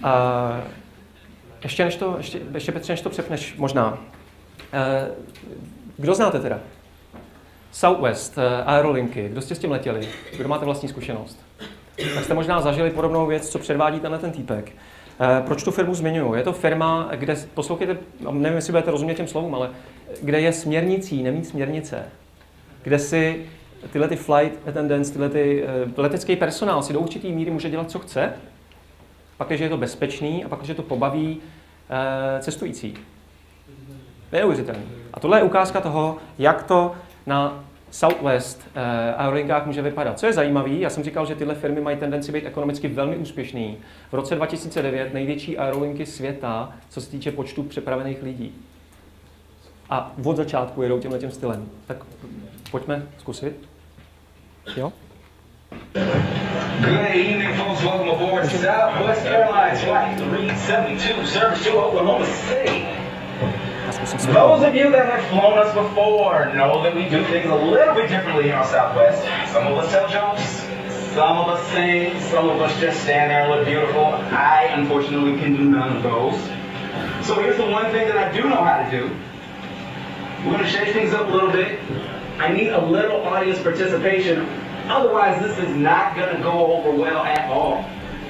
ještě, než to, ještě, ještě Petře, než to přepneš, možná. Uh, kdo znáte teda? Southwest, uh, Aerolinky, kdo jste s tím letěli? Kdo máte vlastní zkušenost? Tak jste možná zažili podobnou věc, co předvádí tenhle ten týpek. Uh, proč tu firmu zmiňuji? Je to firma, kde, poslouchejte, nevím, jestli budete rozumět těm slovům, ale kde je směrnicí nemít směrnice. Kde si tyhle ty flight attendants, tyhle ty uh, letecký personál si do určitý míry může dělat, co chce, pak, když je to bezpečný a pak, když to pobaví uh, cestující. Neuvěřitelný. A tohle je ukázka toho, jak to na Southwest uh, aerolinkách může vypadat. Co je zajímavé, já jsem říkal, že tyhle firmy mají tendenci být ekonomicky velmi úspěšný. V roce dva tisíce devět největší aerolinky světa, co se týče počtu přepravených lidí. A od začátku jedou tímhle tím stylem. Tak pojďme zkusit. Jo? Good evening, folks. Welcome aboard Southwest Airlines Flight three seventy-two, service to Oklahoma City. Those of you that have flown us before know that we do things a little bit differently here on Southwest. Some of us tell jokes, some of us sing, some of us just stand there and look beautiful. I, unfortunately, can do none of those. So here's the one thing that I do know how to do. We're going to shake things up a little bit. I need a little audience participation. Otherwise, this is not going to go over well at all.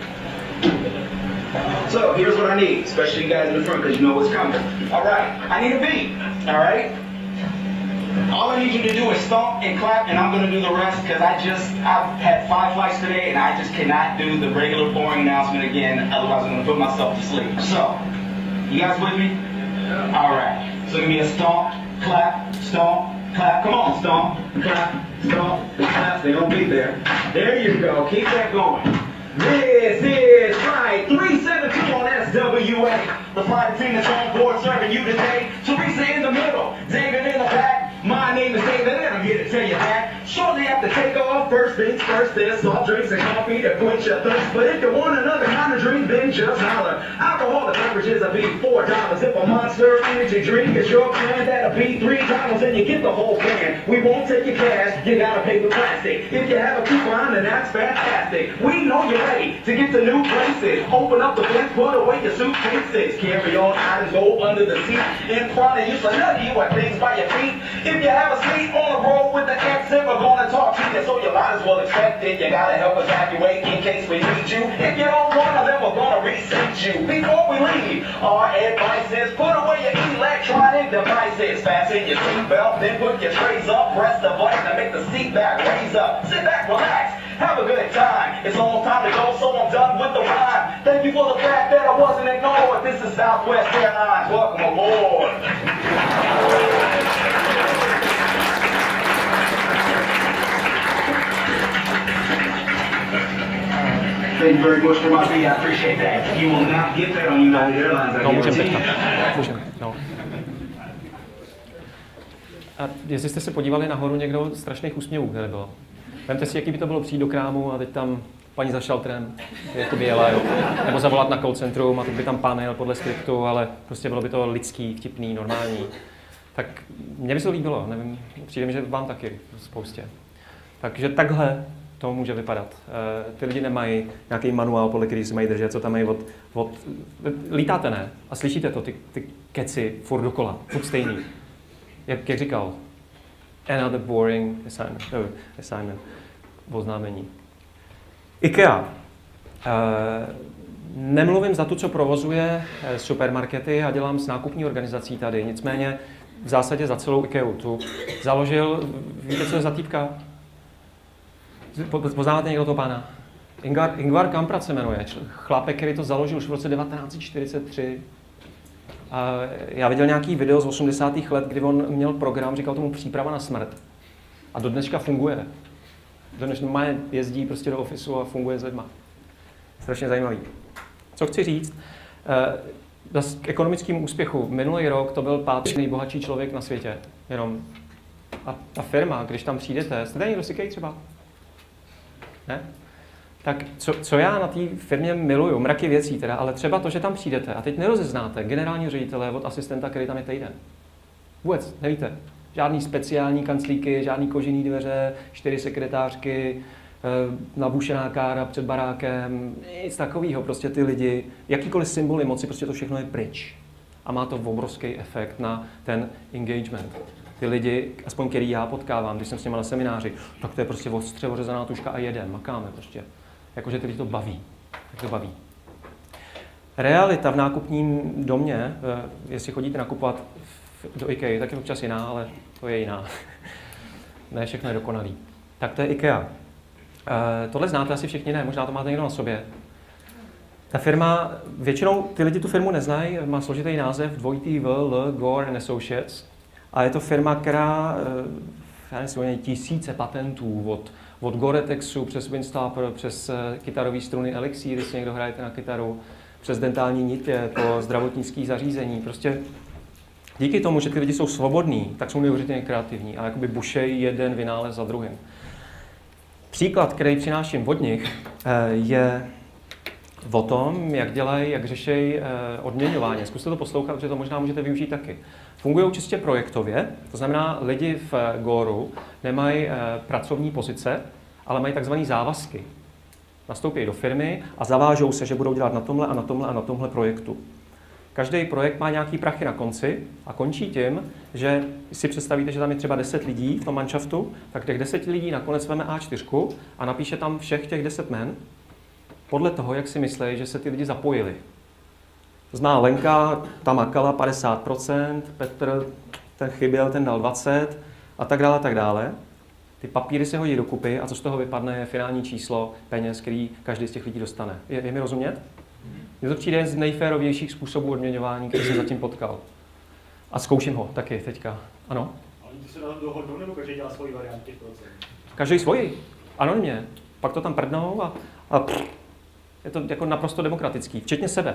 So, here's what I need, especially you guys in the front because you know what's coming. All right, I need a beat, all right? All I need you to do is stomp and clap, and I'm going to do the rest because I just, I've had five flights today, and I just cannot do the regular boring announcement again, otherwise I'm going to put myself to sleep. So, you guys with me? All right, so give me a stomp, clap, stomp, clap. Come on, stomp, clap, stomp, clap. They don't be there. There you go. Keep that going. This is Flight three seven two on S W A. The flight team that's on board serving you today. Teresa in the middle, David in the back. My name is David and I'm here to tell you that shortly after takeoff, first things first, there's soft drinks and coffee to quench your thirst. But if you want another kind of drink, then just holler. Alcoholic beverages will be four dollars. If a Monster Energy drink is your plan, that'll be three dollars and you get the whole can. We won't take your cash, you gotta pay with plastic. If you have a coupon, then that's fantastic. We know you're ready to get to new places. Open up the fence, put away your suitcases. Carry on items, go under the seat. In front of you, so none of you are things by your feet. If you have a seat on the road with the exit, we're gonna talk to you, so you might as well expect it. You gotta help evacuate in case we need you. If you don't want to, then we're gonna reseat you. Before we leave, our advice is put away your electronic devices. Fasten your seatbelt, then put your trays up. Press the button to make the seat back raise up. Sit back, relax, have a good time. It's almost time to go, so I'm done with the rhyme. Thank you for the fact that I wasn't ignored. This is Southwest Airlines. Welcome aboard. Thank you very much for my fee. I appreciate that. You will not get that on United Airlines. I No, můžeme guarantee. teďka. Můžeme, no. A jestli jste se podívali nahoru někdo, strašných úsměvů, které bylo. Vemte si, jaký by to bylo přijít do krámu a teď tam paní za šaltrem, jako by jela, jo. Nebo zavolat na call centrum a teď by tam pán jel podle skriptu, ale prostě bylo by to lidský, vtipný, normální. Tak mně by se to líbilo, nevím, přijde mi, že vám taky spoustě. Takže takhle to může vypadat. E, ty lidi nemají nějaký manuál, podle který si mají držet, co tam mají od, od... Lítáte, ne? A slyšíte to, ty, ty keci, furt dokola, furt stejný. Jak, jak říkal, another boring assignment, no, assignment, oznámení. IKEA. E, nemluvím za to, co provozuje supermarkety a dělám s nákupní organizací tady, nicméně v zásadě za celou IKEA. Tu založil, víte, co je za týpka? Poznáváte někdo toho pána? Ingvar, Ingvar Kamprad se jmenuje, chlapek, který to založil už v roce devatenáct set čtyřicet tři. A já viděl nějaký video z osmdesátých let, kdy on měl program, říkal tomu Příprava na smrt. A do dneška funguje. Do dneška jezdí prostě do ofisu a funguje s lidma. Strašně zajímavý. Co chci říct? K ekonomickému úspěchu. Minulý rok to byl pátý nejbohatší člověk na světě. Jenom. A ta firma, když tam přijdete, jste tady někdo z IKEA třeba? Ne? Tak co, co já na té firmě miluju, mraky věcí teda, ale třeba to, že tam přijdete a teď nerozeznáte generálního ředitele od asistenta, který tam je týden. Vůbec nevíte. Žádný speciální kanclíky, žádný kožený dveře, čtyři sekretářky, nabušená kára před barákem, nic takového. Prostě ty lidi, jakýkoliv symboly moci, prostě to všechno je pryč. A má to obrovský efekt na ten engagement. Ty lidi, aspoň který já potkávám, když jsem s nimi na semináři, tak to je prostě ostře ořezaná tuška a jedem, makáme prostě. Jakože ty lidi to baví. Tak to baví. Realita v nákupním domě, jestli chodíte nakupovat do IKEA, tak je občas jiná, ale to je jiná. Ne, všechno je dokonalý. Tak to je IKEA. E, tohle znáte asi všichni, ne, možná to máte někdo na sobě. Ta firma, většinou ty lidi tu firmu neznají, má složitý název, dvojitý V, L, Gore and Associates. A je to firma, která, já nevím, tisíce patentů od, od Gore-Texu přes Windstopper, přes kytarové struny Elixir, jestli někdo hrajete na kytaru, přes dentální nitě, po zdravotnické zařízení. Prostě díky tomu, že ty lidi jsou svobodní, tak jsou neuvěřitelně kreativní a jakoby bušejí jeden vynález za druhým. Příklad, který přináším od nich, je o tom, jak dělají, jak řeší odměňování. Zkuste to poslouchat, protože to možná můžete využít taky. Fungují čistě projektově, to znamená, lidi v Goru nemají pracovní pozice, ale mají takzvané závazky. Nastoupí do firmy a zavážou se, že budou dělat na tomhle a na tomhle a na tomhle projektu. Každý projekt má nějaký prachy na konci a končí tím, že si představíte, že tam je třeba deset lidí v tom manšaftu, tak těch deset lidí nakonec veme á čtyři a napíše tam všech těch deset men podle toho, jak si myslí, že se ty lidi zapojili. To znamená, Lenka, ta makala padesát procent, Petr, ten chyběl, ten dal dvacet procent a tak dále, tak dále. Ty papíry se hodí dokupy a co z toho vypadne je finální číslo peněz, který každý z těch lidí dostane. Je, je mi rozumět? Mně to přijde z nejférovějších způsobů odměňování, který jsem zatím potkal. A zkouším ho taky teďka. Ano? Ale ty se dohodnou, nebo každý dělá svoji varianty procent? Každý svoji. Anonymně. Pak to tam prdnou a, a pff, Je to jako naprosto demokratický, včetně sebe.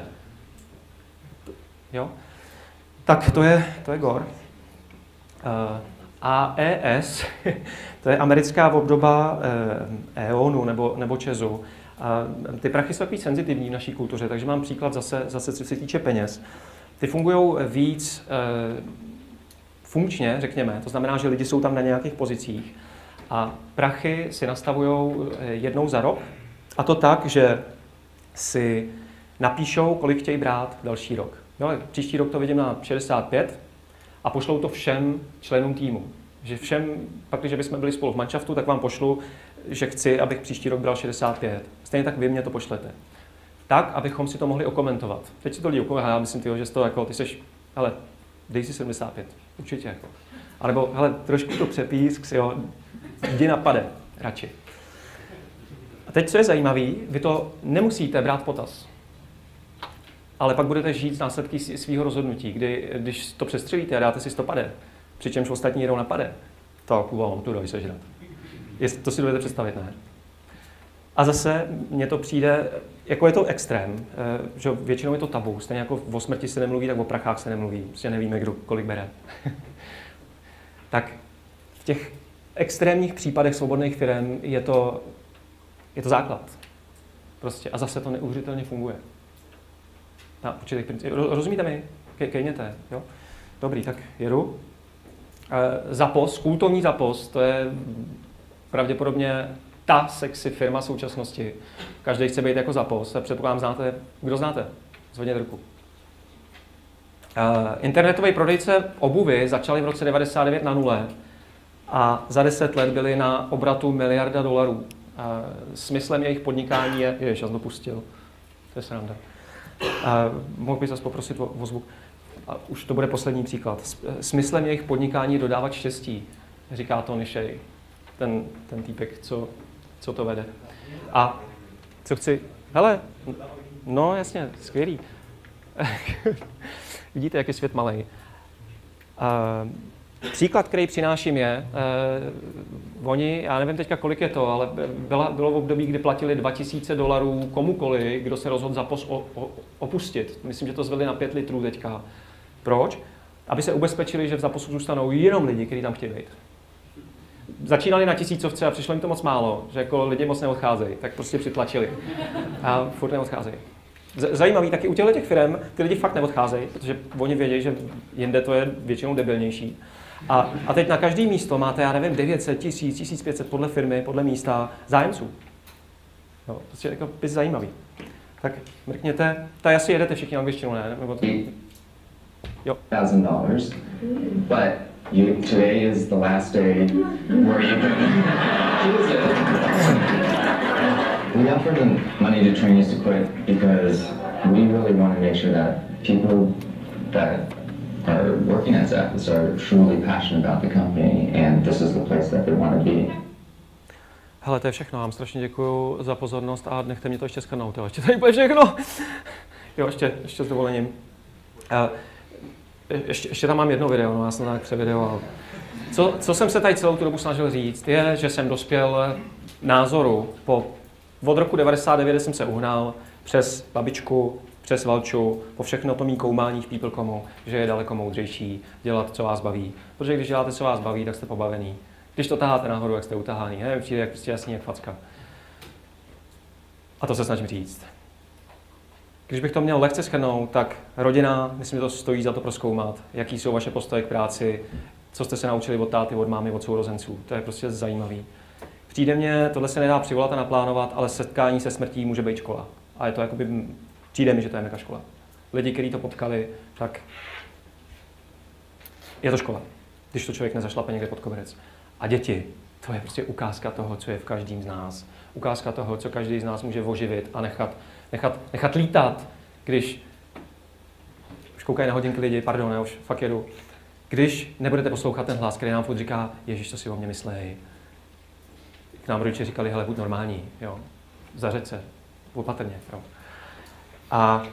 Jo? Tak to je, to je Gore. Uh, A E S, to je americká obdoba eh, E O N u nebo, nebo Česu. A ty prachy jsou takový senzitivní v naší kultuře, takže mám příklad zase, zase co se týče peněz. Ty fungují víc eh, funkčně, řekněme, to znamená, že lidi jsou tam na nějakých pozicích a prachy si nastavují jednou za rok, a to tak, že si napíšou, kolik chtějí brát další rok. Jo, příští rok to vidím na šedesát pět a pošlou to všem členům týmu. Že všem, pak, když bychom byli spolu v manšaftu, tak vám pošlu, že chci, abych příští rok bral šedesát pět. Stejně tak vy mě to pošlete. Tak, abychom si to mohli okomentovat. Teď si to lidi okomentují, já myslím, tyjo, že to jako, ty seš, hele, dej si sedmdesát pět, určitě. Jako. A nebo, hele, trošku to přepísk, si jo, jdi napade, radši. A teď, co je zajímavé, vy to nemusíte brát v potaz. Ale pak budete žít z následky svého rozhodnutí, kdy, když to přestřelíte a dáte si sto pade, přičemž ostatní jdou napade, tak vám tu doj sežrat. To si dovedete představit, ne? A zase mně to přijde, jako je to extrém, že většinou je to tabu, stejně jako o smrti se nemluví, tak o prachách se nemluví, prostě nevíme, kdo kolik bere. Tak v těch extrémních případech svobodných firem je to, je to základ. Prostě. A zase to neuvěřitelně funguje. Na určitých principech. Rozumíte mi? Ke, kejněte, jo? Dobrý, tak jedu. E, Zappos, kultovní Zappos, to je pravděpodobně ta sexy firma současnosti. Každý chce být jako Zappos. Předpokládám, znáte, kdo znáte? Zvedněte ruku. E, internetový prodejce obuvy začali v roce devadesát devět na nule a za deset let byli na obratu miliarda dolarů. E, smyslem jejich podnikání je... Ježiš, já jsem to pustil. To je sranda. Uh, mohl bych zase poprosit o, o zvuk. A už to bude poslední příklad. Smyslem jejich podnikání je dodávat štěstí, říká Tony Shea, ten, ten týpek, co, co to vede. A co chci... Hele, no jasně, skvělý. Vidíte, jak je svět malej. Uh, Příklad, který přináším je, eh, oni, já nevím teďka, kolik je to, ale byla, bylo v období, kdy platili dva tisíce dolarů komukoli, kdo se rozhodl Zappos o, o, opustit. Myslím, že to zvedli na pět litrů teďka. Proč? Aby se ubezpečili, že v Zapposu zůstanou jenom lidi, kteří tam chtějí být. Začínali na tisícovce a přišlo jim to moc málo, že jako lidi moc neodcházejí, tak prostě přitlačili. A furt neodcházejí. Zajímavý taky u těchto těch firm, ty lidi fakt neodcházejí, protože oni vědí, že jinde to je většinou debilnější. A, a teď na každé místo máte, já nevím, devět set, tisíc, tisíc pět set podle firmy, podle místa zájemců. No, prostě jako bys zajímavý. Tak mrkněte, tady asi jedete všichni angličtinu, ne? Nebo to... Jo. thousand dollars, but you, today is the last day where you can use it. We offered them money to train us to quit because we really want to make sure that people that are working at Zappos are truly passionate about the company, and this is the place that they want to be. Hele, to je všechno. Vám strašně děkuju za pozornost a nechte mě to ještě skrnout. Ještě tady bude všechno. Jo, ještě, ještě s dovolením. Uh, ještě, ještě tam mám jedno video, no já jsem tak převideoval. Co, co jsem se tady celou tu dobu snažil říct, je, že jsem dospěl názoru po, od roku devadesát devět jsem se uhnal přes babičku, přes Valču, po všechno to mý koumání v PeopleComu, že je daleko moudřejší dělat, co vás baví. Protože když děláte, co vás baví, tak jste pobavený. Když to taháte nahoru, jak jste utahaný, ne? Přijde jak prostě jasný, jak facka. A to se snažím říct. Když bych to měl lehce shrnout, tak rodina, myslím, že to stojí za to prozkoumat. Jaký jsou vaše postoje k práci, co jste se naučili od táty, od mámy, od sourozenců. To je prostě zajímavý. Přijde mně, tohle se nedá přivolat a naplánovat, ale setkání se smrtí může být škola. A je to jakoby, přijde mi, že to je mega škola. Lidi, kteří to potkali, tak je to škola, když to člověk nezašlape někde pod koberec. A děti, to je prostě ukázka toho, co je v každém z nás. Ukázka toho, co každý z nás může oživit a nechat, nechat, nechat lítat, když už koukají na hodinky lidi, pardon, já už fakt jedu. Když nebudete poslouchat ten hlas, který nám furt říká, Ježíš, co si o mě myslej. K nám rodiče říkali, hele, buď normální, jo. Zařeď se, opatrně, jo. A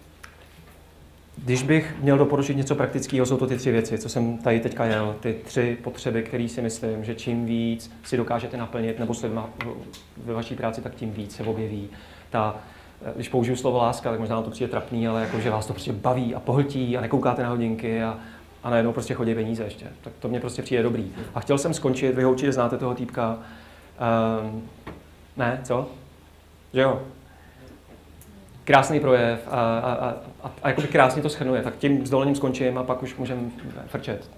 když bych měl doporučit něco praktického, jsou to ty tři věci, co jsem tady teďka jel, ty tři potřeby, které si myslím, že čím víc si dokážete naplnit nebo se ve vaší práci, tak tím víc se objeví ta když použiju slovo láska, tak možná vám to přijde trapný, ale jako, že vás to prostě baví a pohltí a nekoukáte na hodinky a, a najednou prostě chodí peníze ještě. Tak to mě prostě přijde dobrý. A chtěl jsem skončit, vy ho určitě znáte toho týpka. Um, ne, co? Že jo? Krásný projev a, a, a, a, a jakoby krásně to shrnuje. Tak tím s dovolením skončím a pak už můžeme frčet.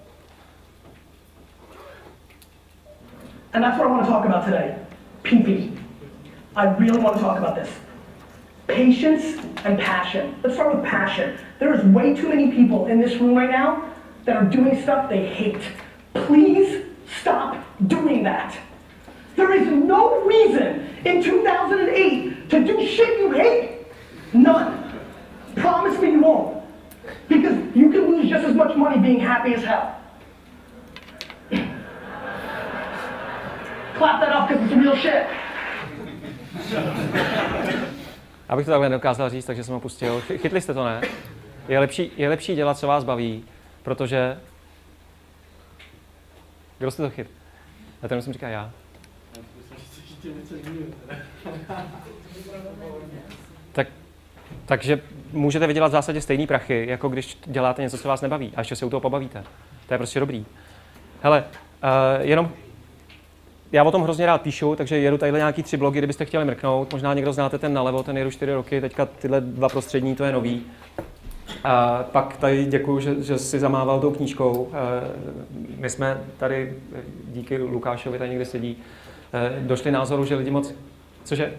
And that's what I want to talk about today. P P. I really want to talk about this. Patience and passion. Let's start with passion. There is way too many people in this room right now that are doing stuff they hate. Please stop doing that. There is no reason in two thousand eight to do shit you hate. None. Promise me you won't. Because you can lose just as much money being happy as hell. Clap that up because it's real shit. Abych to takhle nedokázal říct, takže jsem ho pustil. Chytli jste to, ne? Je lepší, je lepší dělat, co vás baví, protože... Kdo jste to chyt? A ten musím říkat já. Tak, takže můžete vydělat v zásadě stejný prachy, jako když děláte něco, co vás nebaví a ještě se u toho pobavíte. To je prostě dobrý. Hele, uh, jenom... Já o tom hrozně rád píšu, takže jedu tady nějaký tři blogy, kdybyste chtěli mrknout. Možná někdo znáte ten nalevo, ten jedu čtyři roky, teďka tyhle dva prostřední, to je nový. A pak tady děkuju, že, že si zamával tou knížkou. My jsme tady, díky Lukášovi, tady někde sedí, došli názoru, že lidi moc... Cože?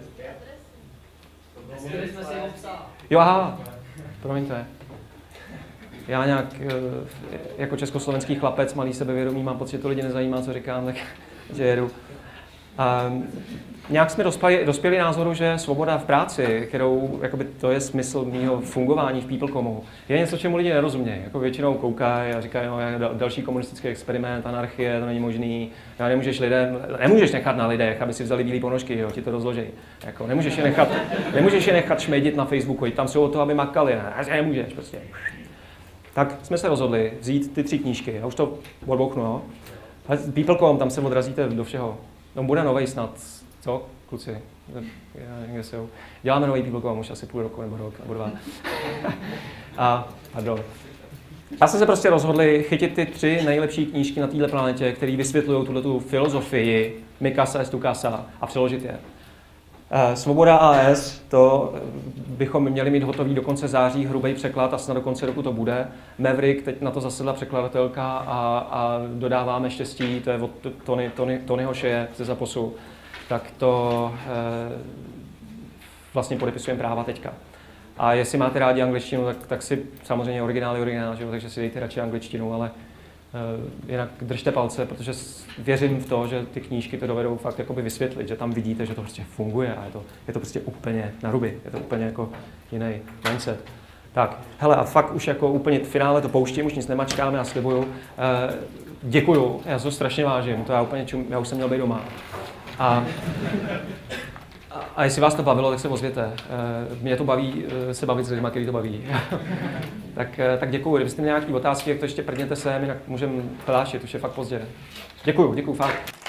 Jo, aha, promiňte. Já nějak jako československý chlapec, malý sebevědomý, mám pocit, že to lidi nezajímá, co říkám, tak že jedu. Um, nějak jsme dospěli, dospěli názoru, že svoboda v práci, kterou, jakoby to je smysl mýho fungování v PeopleComu, je něco, čemu lidi nerozumějí. Jako většinou koukají a říkají, no, další komunistický experiment, anarchie, to není možný. Já nemůžeš lidem, nemůžeš nechat na lidech, aby si vzali bílé ponožky, jo, ti to rozloží. Jako, nemůžeš je nechat, nemůžeš je nechat šmejdit na Facebooku, tam jsou o to, aby makali, ne, nemůžeš prostě. Tak jsme se rozhodli vzít ty tři knížky, já už to odbouchnu, jo. PeopleCom, tam se odrazíte do všeho. No, bude novej snad, co, kluci? Já, někde jsou. Děláme nový PeopleCom už asi půl roku nebo rok, nebo dva. A, pardon. Já jsme se prostě rozhodli chytit ty tři nejlepší knížky na této planetě, které vysvětlují tuhletu filozofii Mikasa est tu casa a přeložit je. Svoboda A S, to bychom měli mít hotový do konce září, hrubý překlad a snad do konce roku to bude. Maverick, teď na to zasedla překladatelka a, a dodáváme štěstí, to je od Tony, Tony, Tonyho Sheje ze Zaposu, tak to eh, vlastně podepisujeme práva teďka. A jestli máte rádi angličtinu, tak, tak si samozřejmě originál je originál, že? Takže si dejte radši angličtinu, ale Uh, jinak držte palce, protože věřím v to, že ty knížky to dovedou fakt jakoby vysvětlit, že tam vidíte, že to prostě funguje a je to, je to prostě úplně na ruby, je to úplně jako jiný mindset. Tak, hele, a fakt už jako úplně v finále to pouštím, už nic nemačkáme a slibuju. Uh, děkuju, já to strašně vážím, to já úplně čum, já už jsem měl být doma. A, a, a jestli vás to bavilo, tak se ozvěte. Uh, mě to baví uh, se bavit s lidmi, který to baví. Tak, tak děkuju. Kdybyste měli nějaké otázky, jak to ještě prdněte sem, jinak můžeme hlášit, už je fakt pozdě. Děkuju, děkuju, fakt.